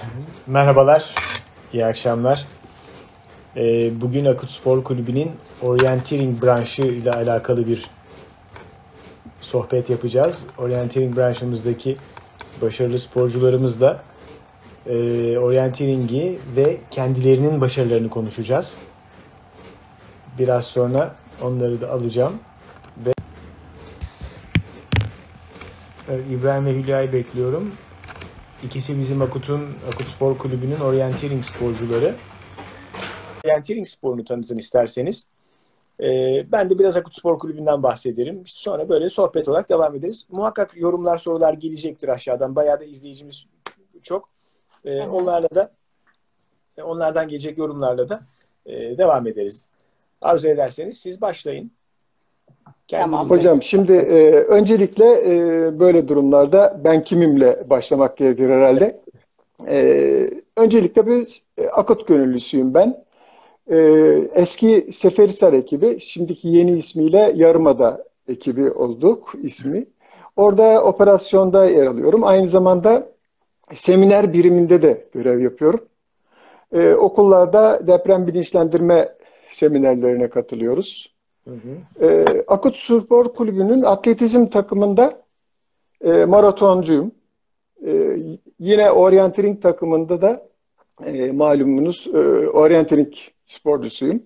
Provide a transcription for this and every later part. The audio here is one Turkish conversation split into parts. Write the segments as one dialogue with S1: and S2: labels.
S1: Merhabalar, iyi akşamlar. Bugün Akut Spor Kulübü'nün orienteering branşı ile alakalı bir sohbet yapacağız. Orienteering branşımızdaki başarılı sporcularımızla orienteering'i ve kendilerinin başarılarını konuşacağız. Biraz sonra onları da alacağım. İbrahim ve Hülya'yı bekliyorum. İkisi bizim Akut Spor Kulübü'nün orienteering sporcuları. Orienteering sporunu tanıtın isterseniz. Ben de biraz Akut Spor Kulübü'nden bahsederim. Sonra böyle sohbet olarak devam ederiz. Muhakkak yorumlar, sorular gelecektir aşağıdan. Bayağı da izleyicimiz çok. Onlardan gelecek yorumlarla da devam ederiz. Arzu ederseniz siz başlayın.
S2: Tamam. Hocam şimdi öncelikle böyle durumlarda ben kimimle başlamak gerekir herhalde. Öncelikle bir Akut gönüllüsüyüm ben. Eski Seferihisar ekibi, şimdiki yeni ismiyle Yarımada ekibi olduk ismi. Orada operasyonda yer alıyorum. Aynı zamanda seminer biriminde de görev yapıyorum. Okullarda deprem bilinçlendirme seminerlerine katılıyoruz. Akut Spor Kulübü'nün atletizm takımında maratoncuyum. Yine orienteering takımında da malumunuz orienteering sporcusuyum.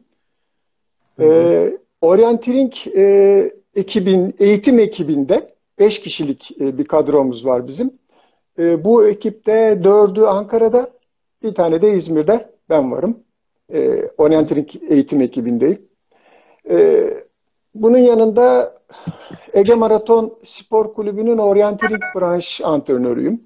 S2: Orienteering eğitim ekibinde 5 kişilik bir kadromuz var bizim. Bu ekipte 4'ü Ankara'da, bir tane de İzmir'de ben varım. Orienteering eğitim ekibindeyim. Bunun yanında Ege Maraton Spor Kulübü'nün orienteering branş antrenörüyüm.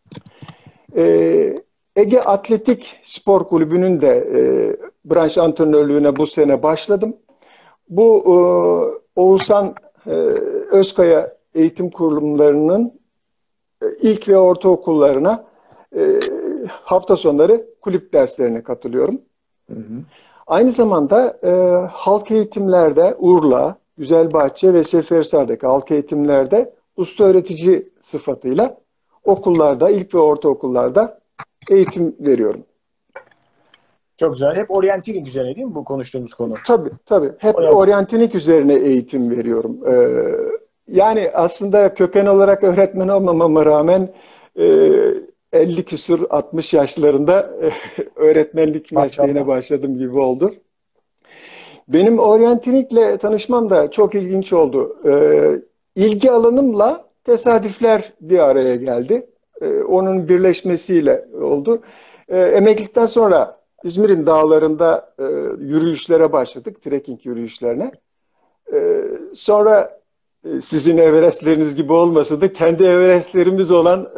S2: Ege Atletik Spor Kulübü'nün de branş antrenörlüğüne bu sene başladım. Bu Oğuzhan Özkaya eğitim kurumlarının ilk ve ortaokullarına hafta sonları kulüp derslerine katılıyorum. Aynı zamanda halk eğitimlerde Urla, Güzelbahçe ve Seferihisar'daki halk eğitimlerde usta öğretici sıfatıyla okullarda, ilk ve ortaokullarda eğitim veriyorum.
S1: Çok güzel. Hep orienteering üzerine değil mi bu konuştuğumuz konu?
S2: Tabii. Hep orienteering üzerine eğitim veriyorum. Yani aslında köken olarak öğretmen olmamama rağmen 50 küsur 60 yaşlarında öğretmenlik mesleğine başladım gibi oldu. Benim orienteringle tanışmam da çok ilginç oldu. İlgi alanımla tesadüfler bir araya geldi. Onun birleşmesiyle oldu. Emeklilikten sonra İzmir'in dağlarında yürüyüşlere başladık, trekking yürüyüşlerine. Sonra sizin Everest'leriniz gibi olmasa da kendi Everest'lerimiz olan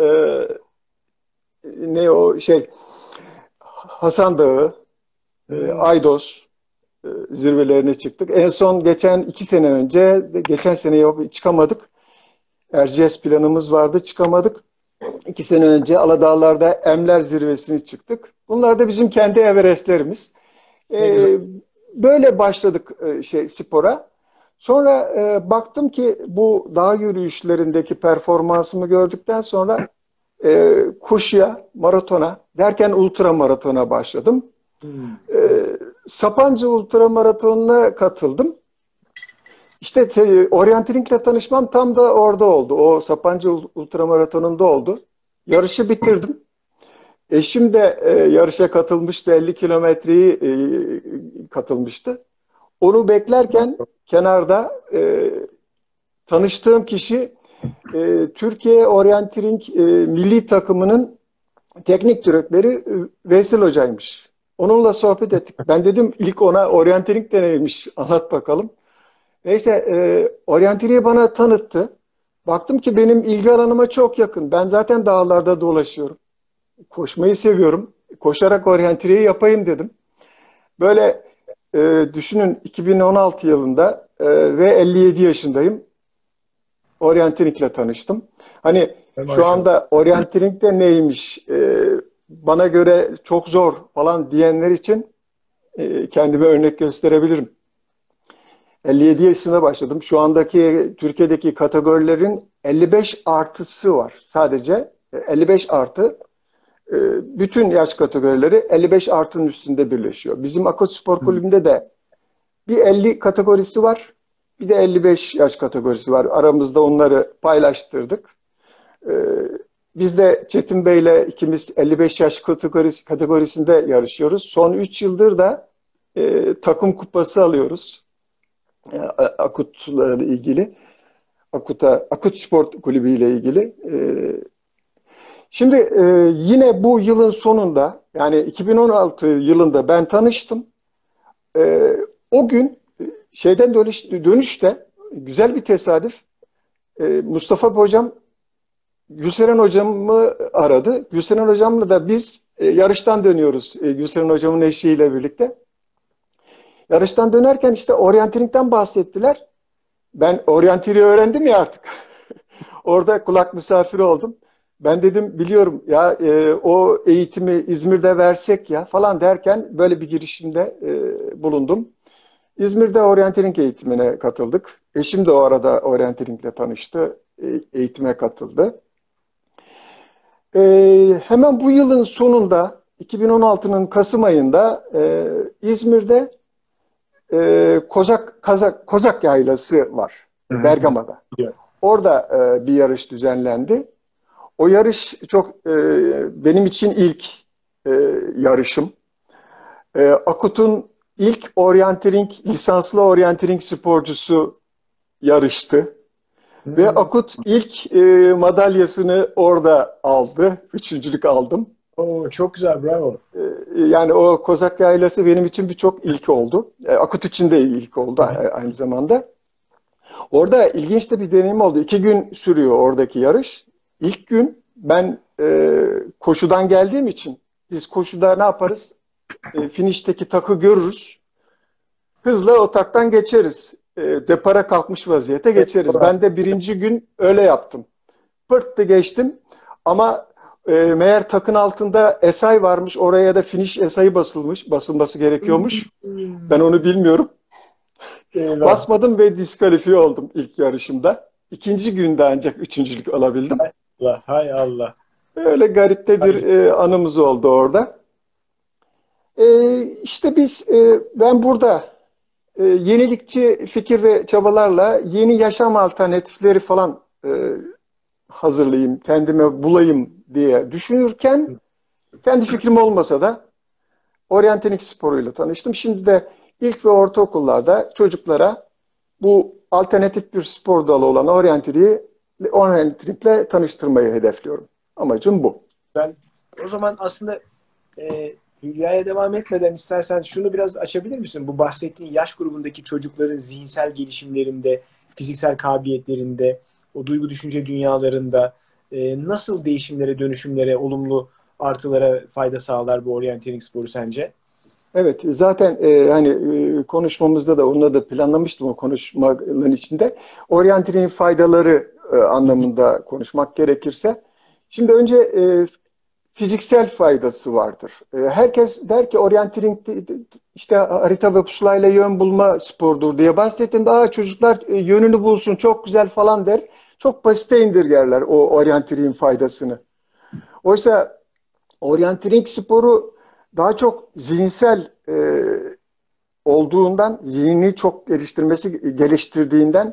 S2: Hasan Dağı, Aydos zirvelerine çıktık. En son geçen 2 sene önce, geçen sene çıkamadık. Erciyes planımız vardı, çıkamadık. 2 sene önce Aladağlar'da Emler zirvesine çıktık. Bunlar da bizim kendi Everest'lerimiz. Böyle başladık spora. Sonra baktım ki bu dağ yürüyüşlerindeki performansımı gördükten sonra koşuya, maratona derken ultra maratona başladım. Sapanca ultra maratonuna katıldım. İşte orienteringle tanışmam tam da orada oldu. O Sapanca ultra maratonunda oldu. Yarışı bitirdim. Eşim de yarışa katılmıştı. 50 kilometreyi katılmıştı. Onu beklerken kenarda tanıştığım kişi Türkiye Orientering milli takımının teknik direktörü Veysel Hoca'ymış. Onunla sohbet ettik. Ben dedim ilk ona orientering de neymiş anlat bakalım. Neyse orientering'i bana tanıttı. Baktım ki benim ilgi alanıma çok yakın. Ben zaten dağlarda dolaşıyorum. Koşmayı seviyorum. Koşarak orientering'i yapayım dedim. Böyle düşünün 2016 yılında ve 57 yaşındayım. Orienteringle tanıştım. Hani şu anda orientering de neymiş bana göre çok zor falan diyenler için kendime örnek gösterebilirim. 57 yaşında başladım. Şu andaki Türkiye'deki kategorilerin 55 artısı var. Sadece 55 artı bütün yaş kategorileri 55 artının üstünde birleşiyor. Bizim Akut Spor Kulübü'nde de bir 50 kategorisi var, bir de 55 yaş kategorisi var. Aramızda onları paylaştırdık. Biz de Çetin Bey'le ikimiz 55 yaş kategorisinde yarışıyoruz. Son 3 yıldır da takım kupası alıyoruz. Akut'la ilgili. Akut Spor Kulübü ile ilgili. Şimdi yine bu yılın sonunda, yani 2016 yılında ben tanıştım. O gün şeyden dönüşte güzel bir tesadüf. Mustafa Hocam Gülseren Hocam'ı aradı. Gülseren Hocam'la da biz yarıştan dönüyoruz. Gülseren Hocam'ın eşiyle birlikte. Yarıştan dönerken işte oryanteering'den bahsettiler. Ben oryanteering'i öğrendim ya artık. Orada kulak misafiri oldum. Ben dedim biliyorum ya o eğitimi İzmir'de versek ya falan derken böyle bir girişimde bulundum. İzmir'de oryanteering eğitimine katıldık. Eşim de o arada oryanteeringle tanıştı. Eğitime katıldı. Hemen bu yılın sonunda 2016'nın Kasım ayında İzmir'de Kozak Yaylası var. Bergama'da. Orada bir yarış düzenlendi. O yarış çok benim için ilk yarışım. Akut'un ilk lisanslı oryanteering sporcusu yarıştı. Ve Akut ilk madalyasını orada aldı. Üçüncülük aldım.
S1: Çok güzel, bravo.
S2: Yani o Kozak Yaylası benim için birçok ilk oldu. Akut için de ilk oldu aynı zamanda. Orada ilginç de bir deneyim oldu. 2 gün sürüyor oradaki yarış. İlk gün ben koşudan geldiğim için biz koşuda ne yaparız? Finişteki takı görürüz. Hızla o taktan geçeriz. Depara kalkmış vaziyete geçeriz. Ben de birinci gün öyle yaptım. Pırttı geçtim. Ama meğer takın altında SI varmış. Oraya da finish SI basılması gerekiyormuş. Ben onu bilmiyorum.
S1: Eyvah.
S2: Basmadım ve diskalifiye oldum ilk yarışımda. İkinci günde ancak üçüncülük alabildim.
S1: Hay Allah.
S2: Öyle garipte bir anımız oldu orada. İşte ben burada yenilikçi fikir ve çabalarla yeni yaşam alternatifleri falan hazırlayayım, kendime bulayım diye düşünürken kendi fikrim olmasa da oryanteering sporuyla tanıştım. Şimdi de ilk ve ortaokullarda çocuklara bu alternatif bir spor dalı olan oryanteeringle tanıştırmayı hedefliyorum. Amacım bu.
S1: Ben o zaman aslında Hülya'ya devam etmeden istersen şunu biraz açabilir misin? Bu bahsettiğin yaş grubundaki çocukların zihinsel gelişimlerinde, fiziksel kabiliyetlerinde, o duygu düşünce dünyalarında nasıl değişimlere, dönüşümlere, olumlu artılara fayda sağlar bu oryanteering sporu sence?
S2: Evet, zaten konuşmamızda da onunla da planlamıştım o konuşmanın içinde. Oryanteering'in faydaları anlamında konuşmak gerekirse. Şimdi önce fiziksel faydası vardır. Herkes der ki oryanteering işte harita ve pusulayla yön bulma spordur diye bahsettiğinde çocuklar yönünü bulsun çok güzel falan der. Çok basite indirgerler o oryanteeringin faydasını. Oysa oryanteering sporu daha çok zihinsel olduğundan, zihnini çok geliştirdiğinden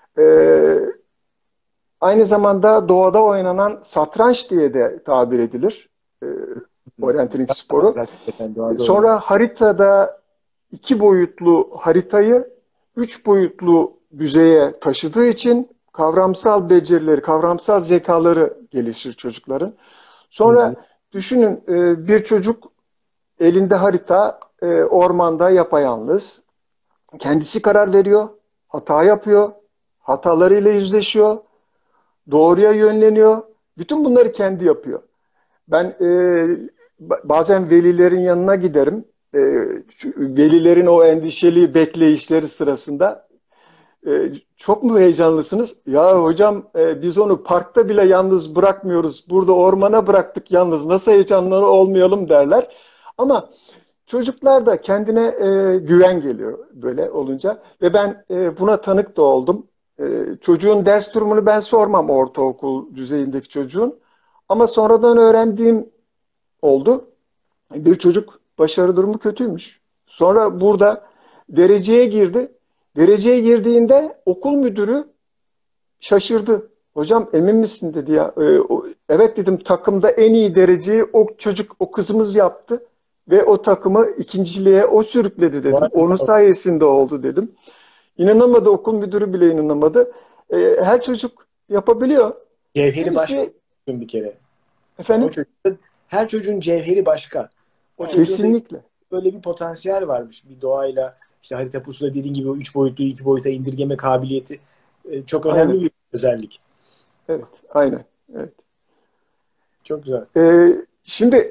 S2: aynı zamanda doğada oynanan satranç diye de tabir edilir. Oryanteering sporu. Sonra haritada 2 boyutlu haritayı 3 boyutlu düzeye taşıdığı için kavramsal becerileri, kavramsal zekaları gelişir çocukların. Sonra düşünün bir çocuk elinde harita, ormanda yapayalnız. Kendisi karar veriyor, hata yapıyor, hatalarıyla yüzleşiyor, doğruya yönleniyor. Bütün bunları kendi yapıyor. Ben bazen velilerin yanına giderim. Velilerin o endişeli bekleyişleri sırasında çok mu heyecanlısınız? Ya hocam biz onu parkta bile yalnız bırakmıyoruz. Burada ormana bıraktık yalnız. Nasıl heyecanlı olmayalım derler. Ama çocuklar da kendine güven geliyor böyle olunca. Ve ben buna tanık da oldum. Çocuğun ders durumunu ben sormam ortaokul düzeyindeki çocuğun. Ama sonradan öğrendiğim oldu. Bir çocuk başarı durumu kötüymüş. Sonra burada dereceye girdi. Dereceye girdiğinde okul müdürü şaşırdı. Hocam emin misin dedi ya. Evet dedim, takımda en iyi dereceyi o çocuk, o kızımız yaptı. Ve o takımı ikinciliğe o sürükledi dedim.
S1: Vay
S2: Onun
S1: be.
S2: sayesinde oldu dedim. İnanamadı, okul müdürü bile inanamadı. Her çocuk yapabiliyor.
S1: Cevheri başka
S2: Kimisi
S1: bir kere. Yani o
S2: efendim
S1: çocuğun, her çocuğun cevheri başka. O çocuğun da
S2: kesinlikle.
S1: böyle bir potansiyel varmış. Bir doğayla işte harita pusula dediğin gibi o 3 boyutlu 2 boyuta indirgeme kabiliyeti çok önemli
S2: Aynen.
S1: bir özellik.
S2: Evet. Aynen. Evet.
S1: Çok güzel.
S2: Şimdi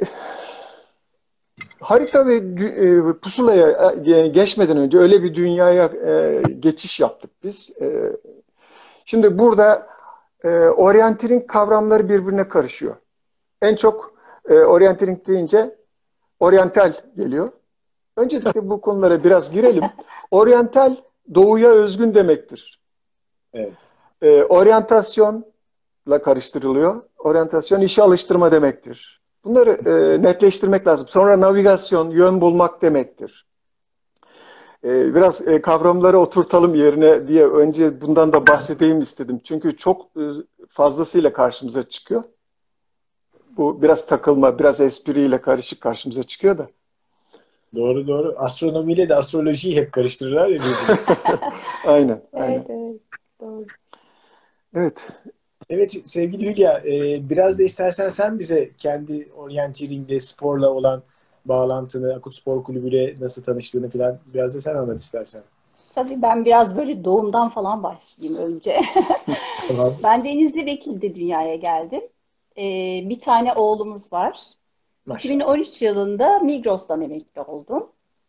S2: harita ve pusulaya geçmeden önce öyle bir dünyaya geçiş yaptık biz. Şimdi burada orienteering kavramları birbirine karışıyor. En çok orienteering deyince oryantal geliyor. Öncelikle bu konulara biraz girelim. Oryantal doğuya özgün demektir.
S1: Evet.
S2: Oryantasyonla karıştırılıyor. Oryantasyon işe alıştırma demektir. Bunları netleştirmek lazım. Sonra navigasyon, yön bulmak demektir. Biraz kavramları oturtalım yerine diye önce bundan da bahsedeyim istedim. Çünkü çok fazlasıyla karşımıza çıkıyor. Bu biraz takılma, biraz espriyle karışık karşımıza çıkıyor da.
S1: Doğru doğru. Astronomiyle de astrolojiyi hep karıştırırlar ya birbirine.
S2: Aynen,
S3: Evet,
S2: aynen.
S3: evet. Doğru.
S2: Evet.
S1: Evet sevgili Hülya, biraz da istersen sen bize kendi orienteering'de sporla olan bağlantını, Akut Spor Kulübü'yle nasıl tanıştığını falan biraz da sen anlat istersen.
S3: Tabii ben biraz böyle doğumdan falan başlayayım önce.
S1: Tamam.
S3: Ben Denizli Vekil'de dünyaya geldim. Bir tane oğlumuz var.
S1: Maşallah.
S3: 2013 yılında Migros'tan emekli oldum.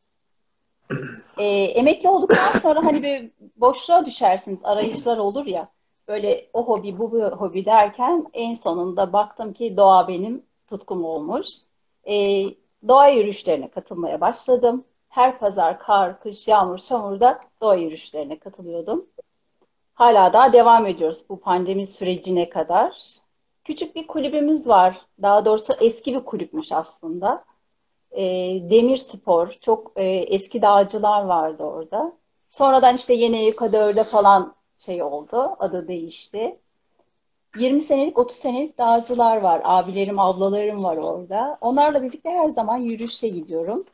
S3: Emekli olduktan sonra hani bir boşluğa düşersiniz, arayışlar olur ya. Böyle o hobi, bu hobi derken en sonunda baktım ki doğa benim tutkum olmuş. Ee, Doğa yürüyüşlerine katılmaya başladım. Her pazar, kar, kış, yağmur, çamurda doğa yürüyüşlerine katılıyordum. Hala daha devam ediyoruz bu pandemi sürecine kadar. Küçük bir kulübümüz var. Daha doğrusu eski bir kulüpmüş aslında. Demir Spor, çok eski dağcılar vardı orada. Sonradan işte Yeni Yıkadör'de falan şey oldu, adı değişti. 20 senelik, 30 senelik dağcılar var. Abilerim, ablalarım var orada. Onlarla birlikte her zaman yürüyüşe gidiyorum.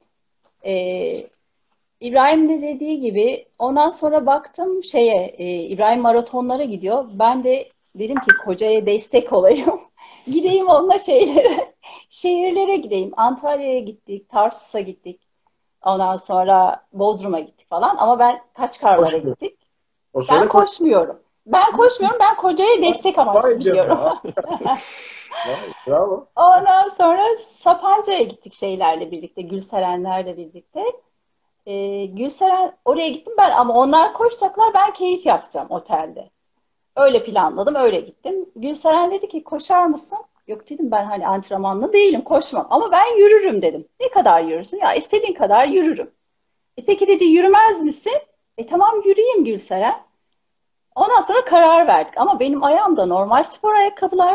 S3: Ee, İbrahim de dediği gibi ondan sonra baktım İbrahim maratonlara gidiyor. Ben de dedim ki kocaya destek olayım. Gideyim onunla şehirlere gideyim. Antalya'ya gittik, Tarsus'a gittik. Ondan sonra Bodrum'a gittik falan. Ama ben Kaçkarlar'a
S1: Koşmuyor.
S3: gittik.
S1: O
S3: Ben
S1: sırada koş.
S3: koşmuyorum. Ben kocaya destek amaçlı
S1: Vay
S3: gidiyorum.
S1: canına. Vay, bravo.
S3: Ondan sonra Sapanca'ya gittik şeylerle birlikte, Gülserenlerle birlikte. Gülseren oraya gittim ben ama onlar koşacaklar ben keyif yapacağım otelde. Öyle planladım, öyle gittim. Gülseren dedi ki koşar mısın? Yok dedim ben hani antrenmanlı değilim, koşmam ama ben yürürüm dedim. Ne kadar yürürsün? Ya istediğin kadar yürürüm. Peki dedi yürümez misin? Tamam yürüyeyim Gülseren. Ondan sonra karar verdik ama benim ayağımda normal spor ayakkabılar,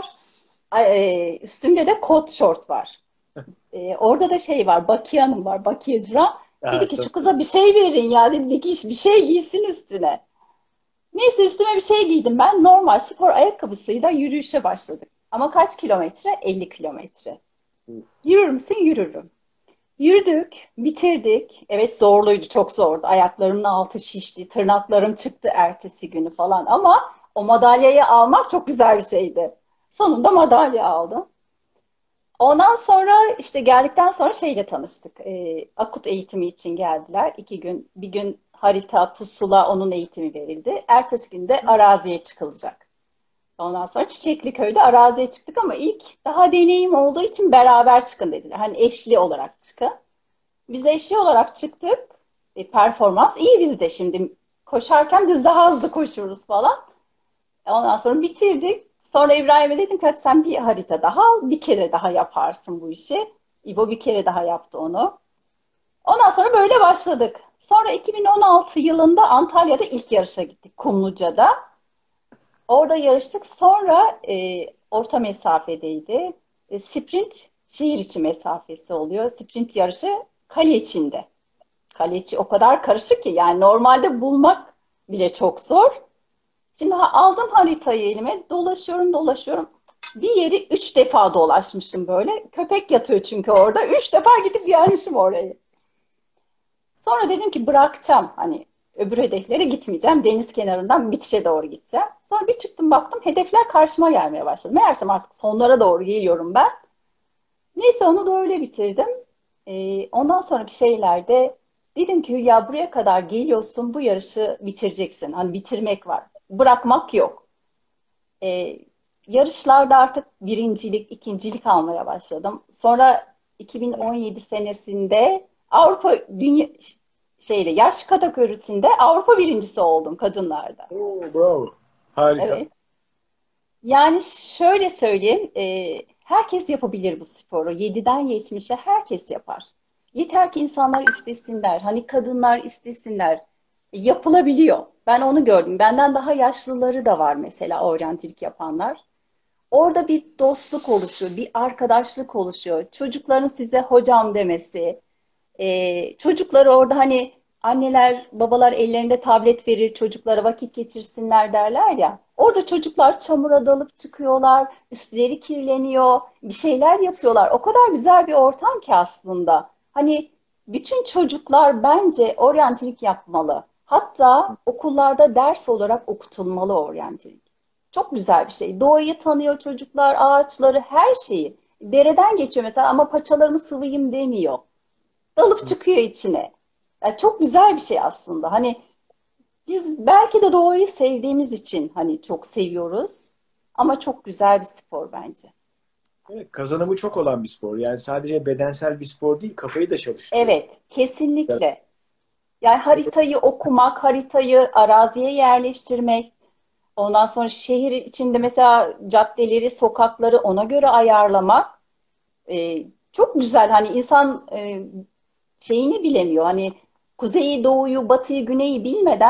S3: üstümde de kot şort var. Orada da şey var, Bakiye Hanım var, Bakiye Duran. Dedi
S1: Ha,
S3: ki şu
S1: tabii.
S3: kıza bir şey verin ya, dedi dikiş bir şey giysin üstüne. Neyse üstüme bir şey giydim ben. Normal spor ayakkabısıyla yürüyüşe başladık. Ama kaç kilometre? 50 kilometre. Yürür müsün? Yürürüm. Yürüdük, bitirdik. Evet zorluydu, çok zordu. Ayaklarımın altı şişti, tırnaklarım çıktı ertesi günü falan. Ama o madalyayı almak çok güzel bir şeydi. Sonunda madalya aldım. Ondan sonra işte geldikten sonra şeyle tanıştık. Akut eğitimi için geldiler. 2 gün, bir gün harita, pusula onun eğitimi verildi. Ertesi günde araziye çıkılacak. Ondan sonra Çiçekliköy'de araziye çıktık ama ilk daha deneyim olduğu için beraber çıkın dediler. Hani eşli olarak çıkın. Biz eşli olarak çıktık. Performans iyi bizde şimdi. Koşarken biz daha hızlı koşuyoruz falan. Ondan sonra bitirdik. Sonra İbrahim'e dedim ki hadi sen bir harita daha al, bir kere daha yaparsın bu işi. İbo bir kere daha yaptı onu. Ondan sonra böyle başladık. Sonra 2016 yılında Antalya'da ilk yarışa gittik Kumluca'da. Orada yarıştık. Sonra orta mesafedeydi. Sprint şehir içi mesafesi oluyor. Sprint yarışı kale içinde. Kale içi o kadar karışık ki yani normalde bulmak bile çok zor. Şimdi aldım haritayı elime, dolaşıyorum. Bir yeri 3 defa dolaşmışım böyle. Köpek yatıyor çünkü orada. 3 defa gidip gelmişim orayı. Sonra dedim ki bırakacağım. Hani öbür hedeflere gitmeyeceğim. Deniz kenarından bitişe doğru gideceğim. Sonra bir çıktım baktım hedefler karşıma gelmeye başladı. Meğersem artık sonlara doğru geliyorum ben. Neyse onu da öyle bitirdim. Ondan sonraki şeylerde dedim ki Hülya buraya kadar geliyorsun, bu yarışı bitireceksin. Hani bitirmek var. Bırakmak yok. Ee, Yarışlarda artık birincilik, ikincilik almaya başladım. Sonra 2017 senesinde Avrupa Dünya yaş kategorisinde Avrupa birincisi oldum kadınlarda.
S1: Oo, bravo. Harika.
S3: Evet. Yani şöyle söyleyeyim, herkes yapabilir bu sporu. 7'den 70'e herkes yapar. Yeter ki insanlar istesinler, hani kadınlar istesinler. Yapılabiliyor. Ben onu gördüm. Benden daha yaşlıları da var mesela oryantilik yapanlar. Orada bir dostluk oluşuyor, bir arkadaşlık oluşuyor. Çocukların size hocam demesi, çocukları orada hani anneler, babalar ellerinde tablet verir, çocuklara vakit geçirsinler derler ya. Orada çocuklar çamura dalıp çıkıyorlar, üstleri kirleniyor, bir şeyler yapıyorlar. O kadar güzel bir ortam ki aslında. Hani bütün çocuklar bence oryantilik yapmalı. Hatta okullarda ders olarak okutulmalı oryantilik. Çok güzel bir şey. Doğayı tanıyor çocuklar, ağaçları, her şeyi. Dereden geçiyor mesela ama paçalarını sıvayım demiyor. Dalıp çıkıyor içine. Yani çok güzel bir şey aslında. Hani biz belki de doğayı sevdiğimiz için hani çok seviyoruz. Ama çok güzel bir spor bence.
S1: Evet, kazanımı çok olan bir spor. Yani sadece bedensel bir spor değil, kafayı da çalıştırıyor.
S3: Evet, kesinlikle. Yani haritayı okumak, haritayı araziye yerleştirmek, ondan sonra şehir içinde mesela caddeleri, sokakları ona göre ayarlamak çok güzel. Hani insan şeyini bilemiyor. Hani kuzeyi, doğuyu, batıyı, güneyi bilmeden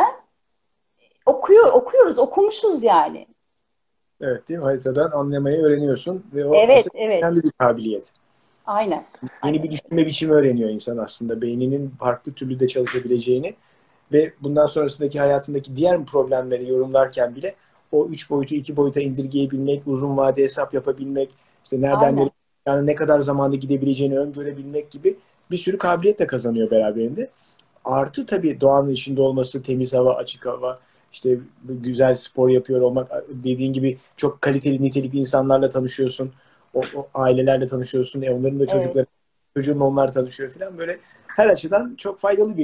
S3: okuyoruz, okumuşuz yani.
S1: Evet, değil mi? Haritadan anlamayı öğreniyorsun ve o
S3: Evet,
S1: aslında
S3: evet.
S1: önemli bir kabiliyet.
S3: Aynen.
S1: Yeni bir
S3: Aynen.
S1: düşünme biçimi öğreniyor insan aslında. Beyninin farklı türlü de çalışabileceğini ve bundan sonrasındaki hayatındaki diğer problemleri yorumlarken bile o üç boyutu iki boyuta indirgeyebilmek, uzun vade hesap yapabilmek, işte nereden nereye
S3: Aynen.
S1: yani ne kadar zamanda gidebileceğini öngörebilmek gibi bir sürü kabiliyet de kazanıyor beraberinde. Artı tabii doğanın içinde olması, temiz hava, açık hava, işte güzel spor yapıyor olmak, dediğin gibi çok kaliteli, nitelikli insanlarla tanışıyorsun. O ailelerle tanışıyorsun. Onların da
S3: Evet.
S1: çocukları, çocuğun onlar tanışıyor falan. Böyle her açıdan çok faydalı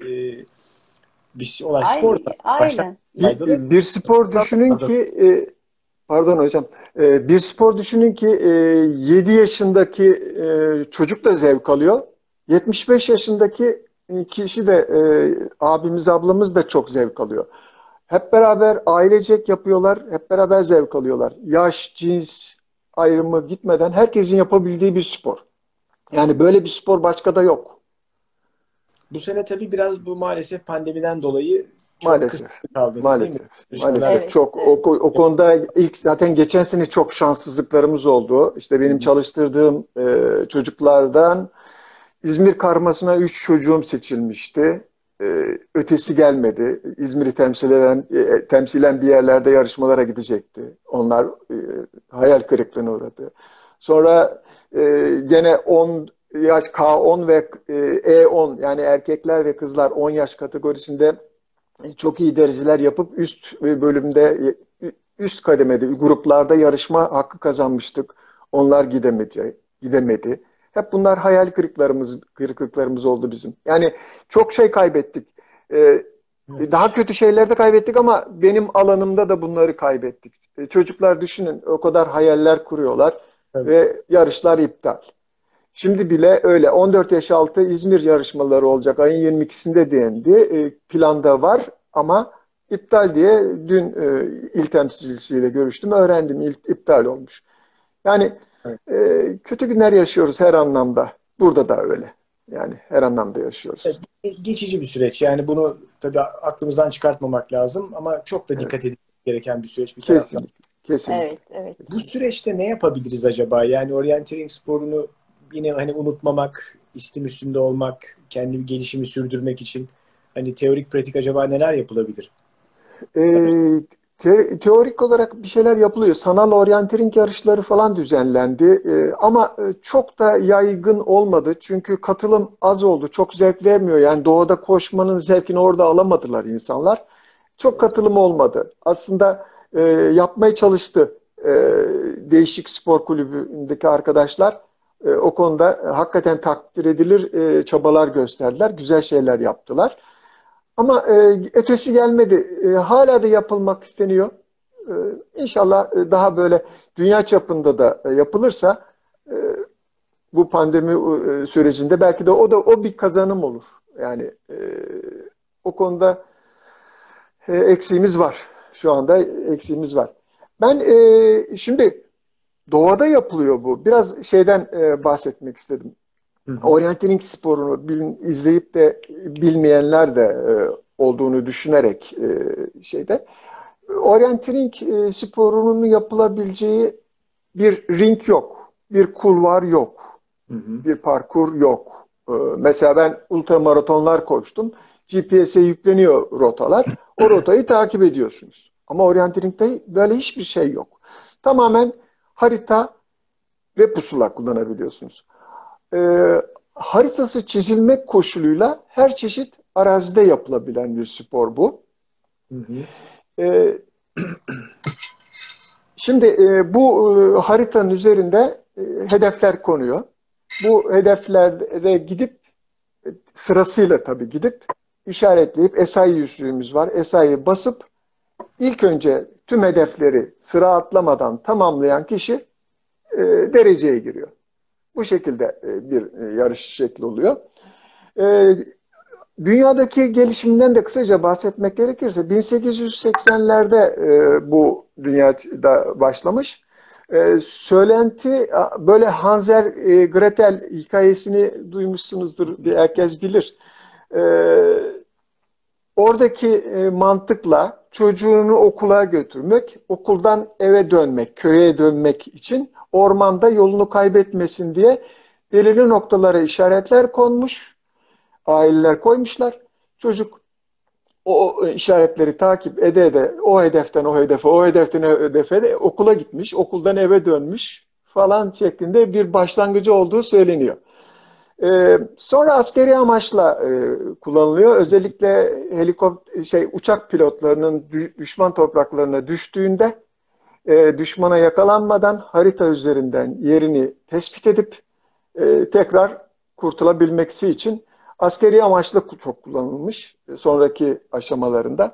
S1: bir olay. Spor da
S3: Aynen.
S1: baştan
S3: Aynen.
S1: faydalı.
S2: Bir spor düşünün ki pardon hocam. Bir spor düşünün ki 7 yaşındaki çocuk da zevk alıyor. 75 yaşındaki kişi de abimiz ablamız da çok zevk alıyor. Hep beraber ailecek yapıyorlar. Hep beraber zevk alıyorlar. Yaş, cins ayrımı gitmeden herkesin yapabildiği bir spor. Yani böyle bir spor başka da yok.
S1: Bu sene tabii biraz bu maalesef pandemiden dolayı çok
S2: Maalesef.
S1: kısıtlı kaldınız değil mi?
S2: Maalesef.
S1: Yarışmalar
S2: Maalesef
S3: Evet.
S2: çok
S3: Evet.
S2: o konuda ilk zaten geçen sene çok şanssızlıklarımız oldu. İşte benim çalıştırdığım çocuklardan İzmir karmasına 3 çocuğum seçilmişti. Ötesi gelmedi. İzmir'i temsilen bir yerlerde yarışmalara gidecekti. Onlar hayal kırıklığına uğradı. Sonra gene 10 yaş K10 ve E10 yani erkekler ve kızlar 10 yaş kategorisinde çok iyi dereceler yapıp üst bölümde üst kademede gruplarda yarışma hakkı kazanmıştık. Onlar gidemedi. Hep bunlar hayal kırıklıklarımız oldu bizim. Yani çok şey kaybettik. Ee,
S1: Evet.
S2: Daha kötü şeyler de kaybettik ama benim alanımda da bunları kaybettik. Çocuklar düşünün o kadar hayaller kuruyorlar
S1: Tabii.
S2: ve yarışlar iptal. Şimdi bile öyle 14 yaş altı İzmir yarışmaları olacak ayın 22'sinde dendi. Planda var ama iptal diye dün il temsilcisiyle görüştüm. Öğrendim iptal olmuş. Yani
S1: Evet.
S2: kötü günler yaşıyoruz her anlamda. Burada da öyle. Yani her anlamda yaşıyoruz.
S1: Evet, geçici bir süreç. Yani bunu tabii aklımızdan çıkartmamak lazım ama çok da
S2: Evet,
S1: dikkat edilmesi gereken bir süreç bir taraftan.
S2: kesinlikle. Kesinlikle.
S3: Evet. Evet.
S1: Bu süreçte ne yapabiliriz acaba? Yani orienteering sporunu yine hani unutmamak, istim üstünde olmak, kendi gelişimi sürdürmek için hani teorik pratik acaba neler yapılabilir?
S2: Ee, Teorik olarak bir şeyler yapılıyor. Sanal oryanteering yarışları falan düzenlendi. Ama çok da yaygın olmadı. Çünkü katılım az oldu. Çok zevk vermiyor. Yani doğada koşmanın zevkini orada alamadılar insanlar. Çok katılım olmadı. Aslında yapmaya çalıştı değişik spor kulübündeki arkadaşlar. O konuda hakikaten takdir edilir çabalar gösterdiler. Güzel şeyler yaptılar. Ama ötesi gelmedi. Hala da yapılmak isteniyor. E, İnşallah daha böyle dünya çapında da yapılırsa e, bu pandemi sürecinde belki de o bir kazanım olur. Yani o konuda eksiğimiz var. Şu anda eksiğimiz var. Ben şimdi doğada yapılıyor bu. Biraz şeyden bahsetmek istedim.
S1: Hı hı.
S2: Orienteering sporunu izleyip de bilmeyenler de olduğunu düşünerek şeyde. Orienteering sporunun yapılabileceği bir ring yok. Bir kulvar yok.
S1: Hı hı.
S2: Bir parkur yok. Mesela ben ultramaratonlar koştum. GPS'e yükleniyor rotalar. O rotayı takip ediyorsunuz. Ama orienteering'de böyle hiçbir şey yok. Tamamen harita ve pusula kullanabiliyorsunuz. e, Haritası çizilmek koşuluyla her çeşit arazide yapılabilen bir spor bu.
S1: Hı hı.
S2: E, Şimdi bu haritanın üzerinde hedefler konuyor. Bu hedeflere gidip sırasıyla tabii gidip işaretleyip SI yüzüğümüz var. SI'yi basıp ilk önce tüm hedefleri sıra atlamadan tamamlayan kişi dereceye giriyor. Bu şekilde bir yarış şekli oluyor. E, Dünyadaki gelişiminden de kısaca bahsetmek gerekirse 1880'lerde bu dünyada başlamış. Söylenti böyle Hansel Gretel hikayesini duymuşsunuzdur, bir herkes bilir. E, Oradaki mantıkla çocuğunu okula götürmek, okuldan eve dönmek, köye dönmek için ormanda yolunu kaybetmesin diye belirli noktalara işaretler konmuş. Aileler koymuşlar. Çocuk o işaretleri takip ede ede o hedeften o hedefe, o hedeften o hedefe de okula gitmiş, okuldan eve dönmüş falan şeklinde bir başlangıcı olduğu söyleniyor. Sonra askeri amaçla kullanılıyor. Özellikle uçak pilotlarının düşman topraklarına düştüğünde düşmana yakalanmadan harita üzerinden yerini tespit edip tekrar kurtulabilmesi için askeri amaçla çok kullanılmış sonraki aşamalarında.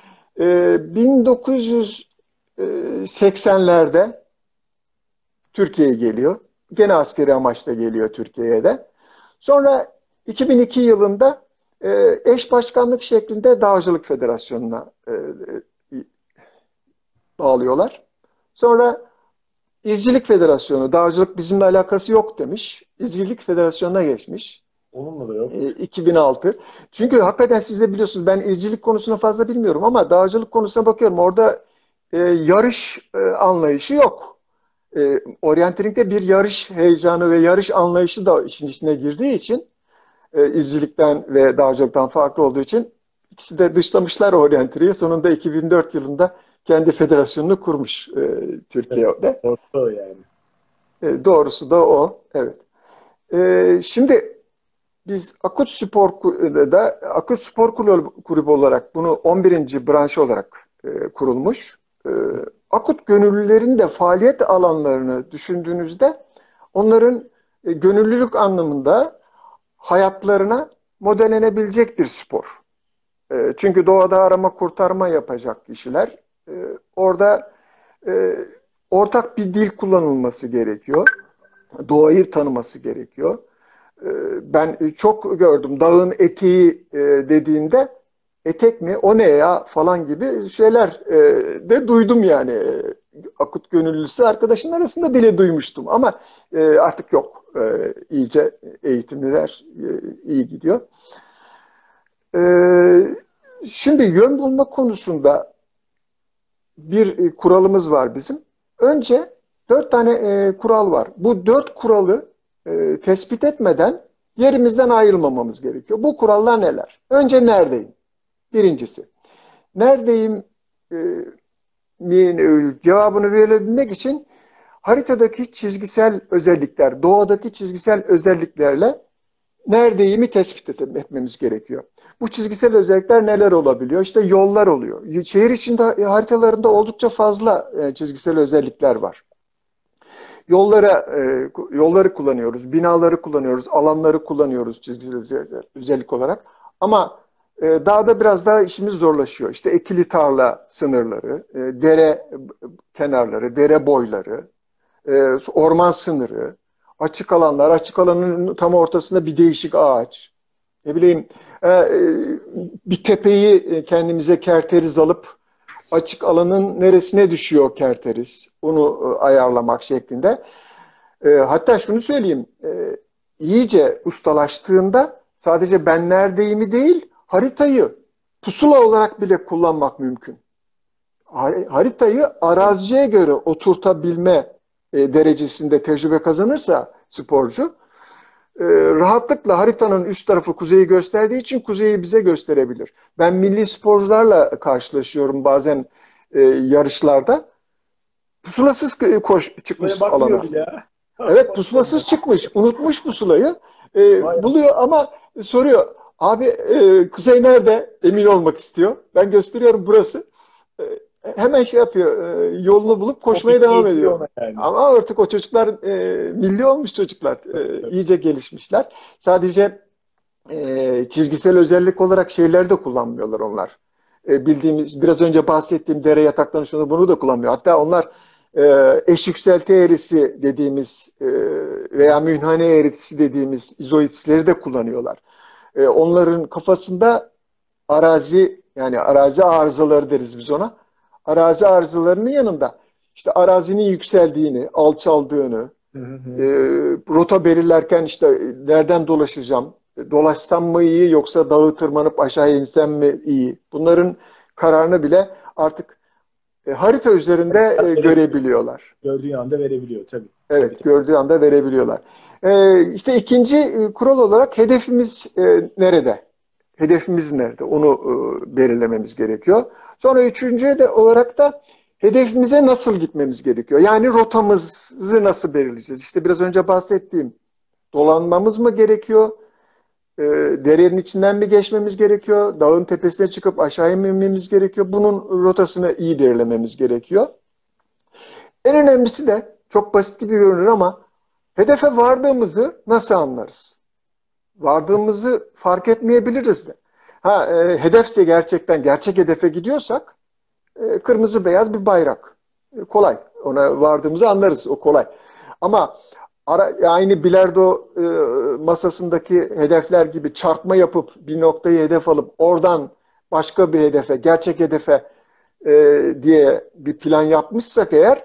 S2: 1980'lerde Türkiye'ye geliyor. Gene askeri amaçla geliyor Türkiye'ye de. Sonra 2002 yılında eş başkanlık şeklinde Dağcılık Federasyonu'na bağlıyorlar. Sonra İzcilik Federasyonu, dağcılık bizimle alakası yok demiş. İzcilik Federasyonu'na geçmiş.
S1: Onunla da yok.
S2: 2006. Çünkü hakikaten siz de biliyorsunuz ben izcilik konusunu fazla bilmiyorum ama dağcılık konusuna bakıyorum. Orada yarış anlayışı yok. Orienteering'de bir yarış heyecanı ve yarış anlayışı da işin içine girdiği için izcilikten ve dağcılıktan farklı olduğu için ikisi de dışlamışlar Orienteering'i. Sonunda 2004 yılında kendi federasyonunu kurmuş Türkiye'de.
S1: Doğru yani.
S2: Doğrusu da o. Evet. Şimdi biz Akut Spor Kulübü olarak bunu 11. branşı olarak kurulmuş. Akut gönüllülerin de faaliyet alanlarını düşündüğünüzde onların gönüllülük anlamında hayatlarına modellenebilecek bir spor. Çünkü doğada arama kurtarma yapacak kişiler. Orada ortak bir dil kullanılması gerekiyor. Doğayı tanıması gerekiyor. Ben çok gördüm. Dağın eteği dediğinde etek mi o ne ya falan gibi şeyler de duydum yani. Akut gönüllüsü arkadaşın arasında bile duymuştum ama artık yok. İyice eğitimliler iyi gidiyor. Şimdi yön bulma konusunda bir kuralımız var bizim. Önce 4 tane kural var. Bu 4 kuralı tespit etmeden yerimizden ayrılmamamız gerekiyor. Bu kurallar neler? Önce neredeyim? Birincisi. Neredeyim cevabını verebilmek için haritadaki çizgisel özellikler, doğadaki çizgisel özelliklerle neredeyimi tespit etmemiz gerekiyor. Bu çizgisel özellikler neler olabiliyor? İşte yollar oluyor. Şehir içinde haritalarında oldukça fazla çizgisel özellikler var. Yolları kullanıyoruz, binaları kullanıyoruz, alanları kullanıyoruz çizgisel özellik olarak. Ama dağda biraz daha işimiz zorlaşıyor. İşte ekili tarla sınırları, dere kenarları, dere boyları, orman sınırı, açık alanlar, açık alanın tam ortasında bir değişik ağaç. Ne bileyim, bir tepeyi kendimize kerteriz alıp açık alanın neresine düşüyor kerteriz, onu ayarlamak şeklinde. Hatta şunu söyleyeyim, iyice ustalaştığında sadece ben neredeyimi değil, haritayı pusula olarak bile kullanmak mümkün. Haritayı araziye göre oturtabilme derecesinde tecrübe kazanırsa sporcu, rahatlıkla haritanın üst tarafı kuzeyi gösterdiği için kuzeyi bize gösterebilir. Ben milli sporcularla karşılaşıyorum bazen yarışlarda. Pusulasız çıkmış alana. Evet, pusulasız çıkmış. Unutmuş pusulayı. Buluyor ama soruyor. Abi kuzey nerede? Emin olmak istiyor. Ben gösteriyorum burası. Hemen şey yapıyor. Yolunu bulup koşmaya devam ediyor. Yani. Ama artık o çocuklar milli olmuş çocuklar. İyice gelişmişler. Sadece çizgisel özellik olarak şeyler de kullanmıyorlar onlar. Bildiğimiz, biraz önce bahsettiğim dere yataklarını şunu bunu da kullanmıyor. Hatta onlar eş yükselti eğrisi dediğimiz veya münhane eğrisi dediğimiz izoipsleri de kullanıyorlar. Onların kafasında arazi, yani arazi arızaları deriz biz ona. Arazi arızalarının yanında işte arazinin yükseldiğini, alçaldığını, rota belirlerken işte nereden dolaşacağım, dolaşsam mı iyi yoksa dağı tırmanıp aşağı insem mi iyi? Bunların kararını bile artık harita üzerinde görebiliyorlar.
S1: Gördüğü anda verebiliyor tabii.
S2: Evet,
S1: tabii.
S2: Gördüğü anda verebiliyorlar. İşte ikinci kural olarak hedefimiz nerede? Hedefimiz nerede? Onu belirlememiz gerekiyor. Sonra üçüncü de olarak da hedefimize nasıl gitmemiz gerekiyor? Yani rotamızı nasıl belirleyeceğiz? İşte biraz önce bahsettiğim, dolanmamız mı gerekiyor? Derenin içinden mi geçmemiz gerekiyor? Dağın tepesine çıkıp aşağı inmemiz gerekiyor? Bunun rotasını iyi belirlememiz gerekiyor. En önemlisi de çok basit gibi görünür ama hedefe vardığımızı nasıl anlarız? Vardığımızı fark etmeyebiliriz de. Hedefse gerçekten gerçek hedefe gidiyorsak kırmızı beyaz bir bayrak. Kolay. Ona vardığımızı anlarız. O kolay. Ama aynı bilardo masasındaki hedefler gibi çarpma yapıp bir noktayı hedef alıp oradan başka bir hedefe, gerçek hedefe diye bir plan yapmışsak eğer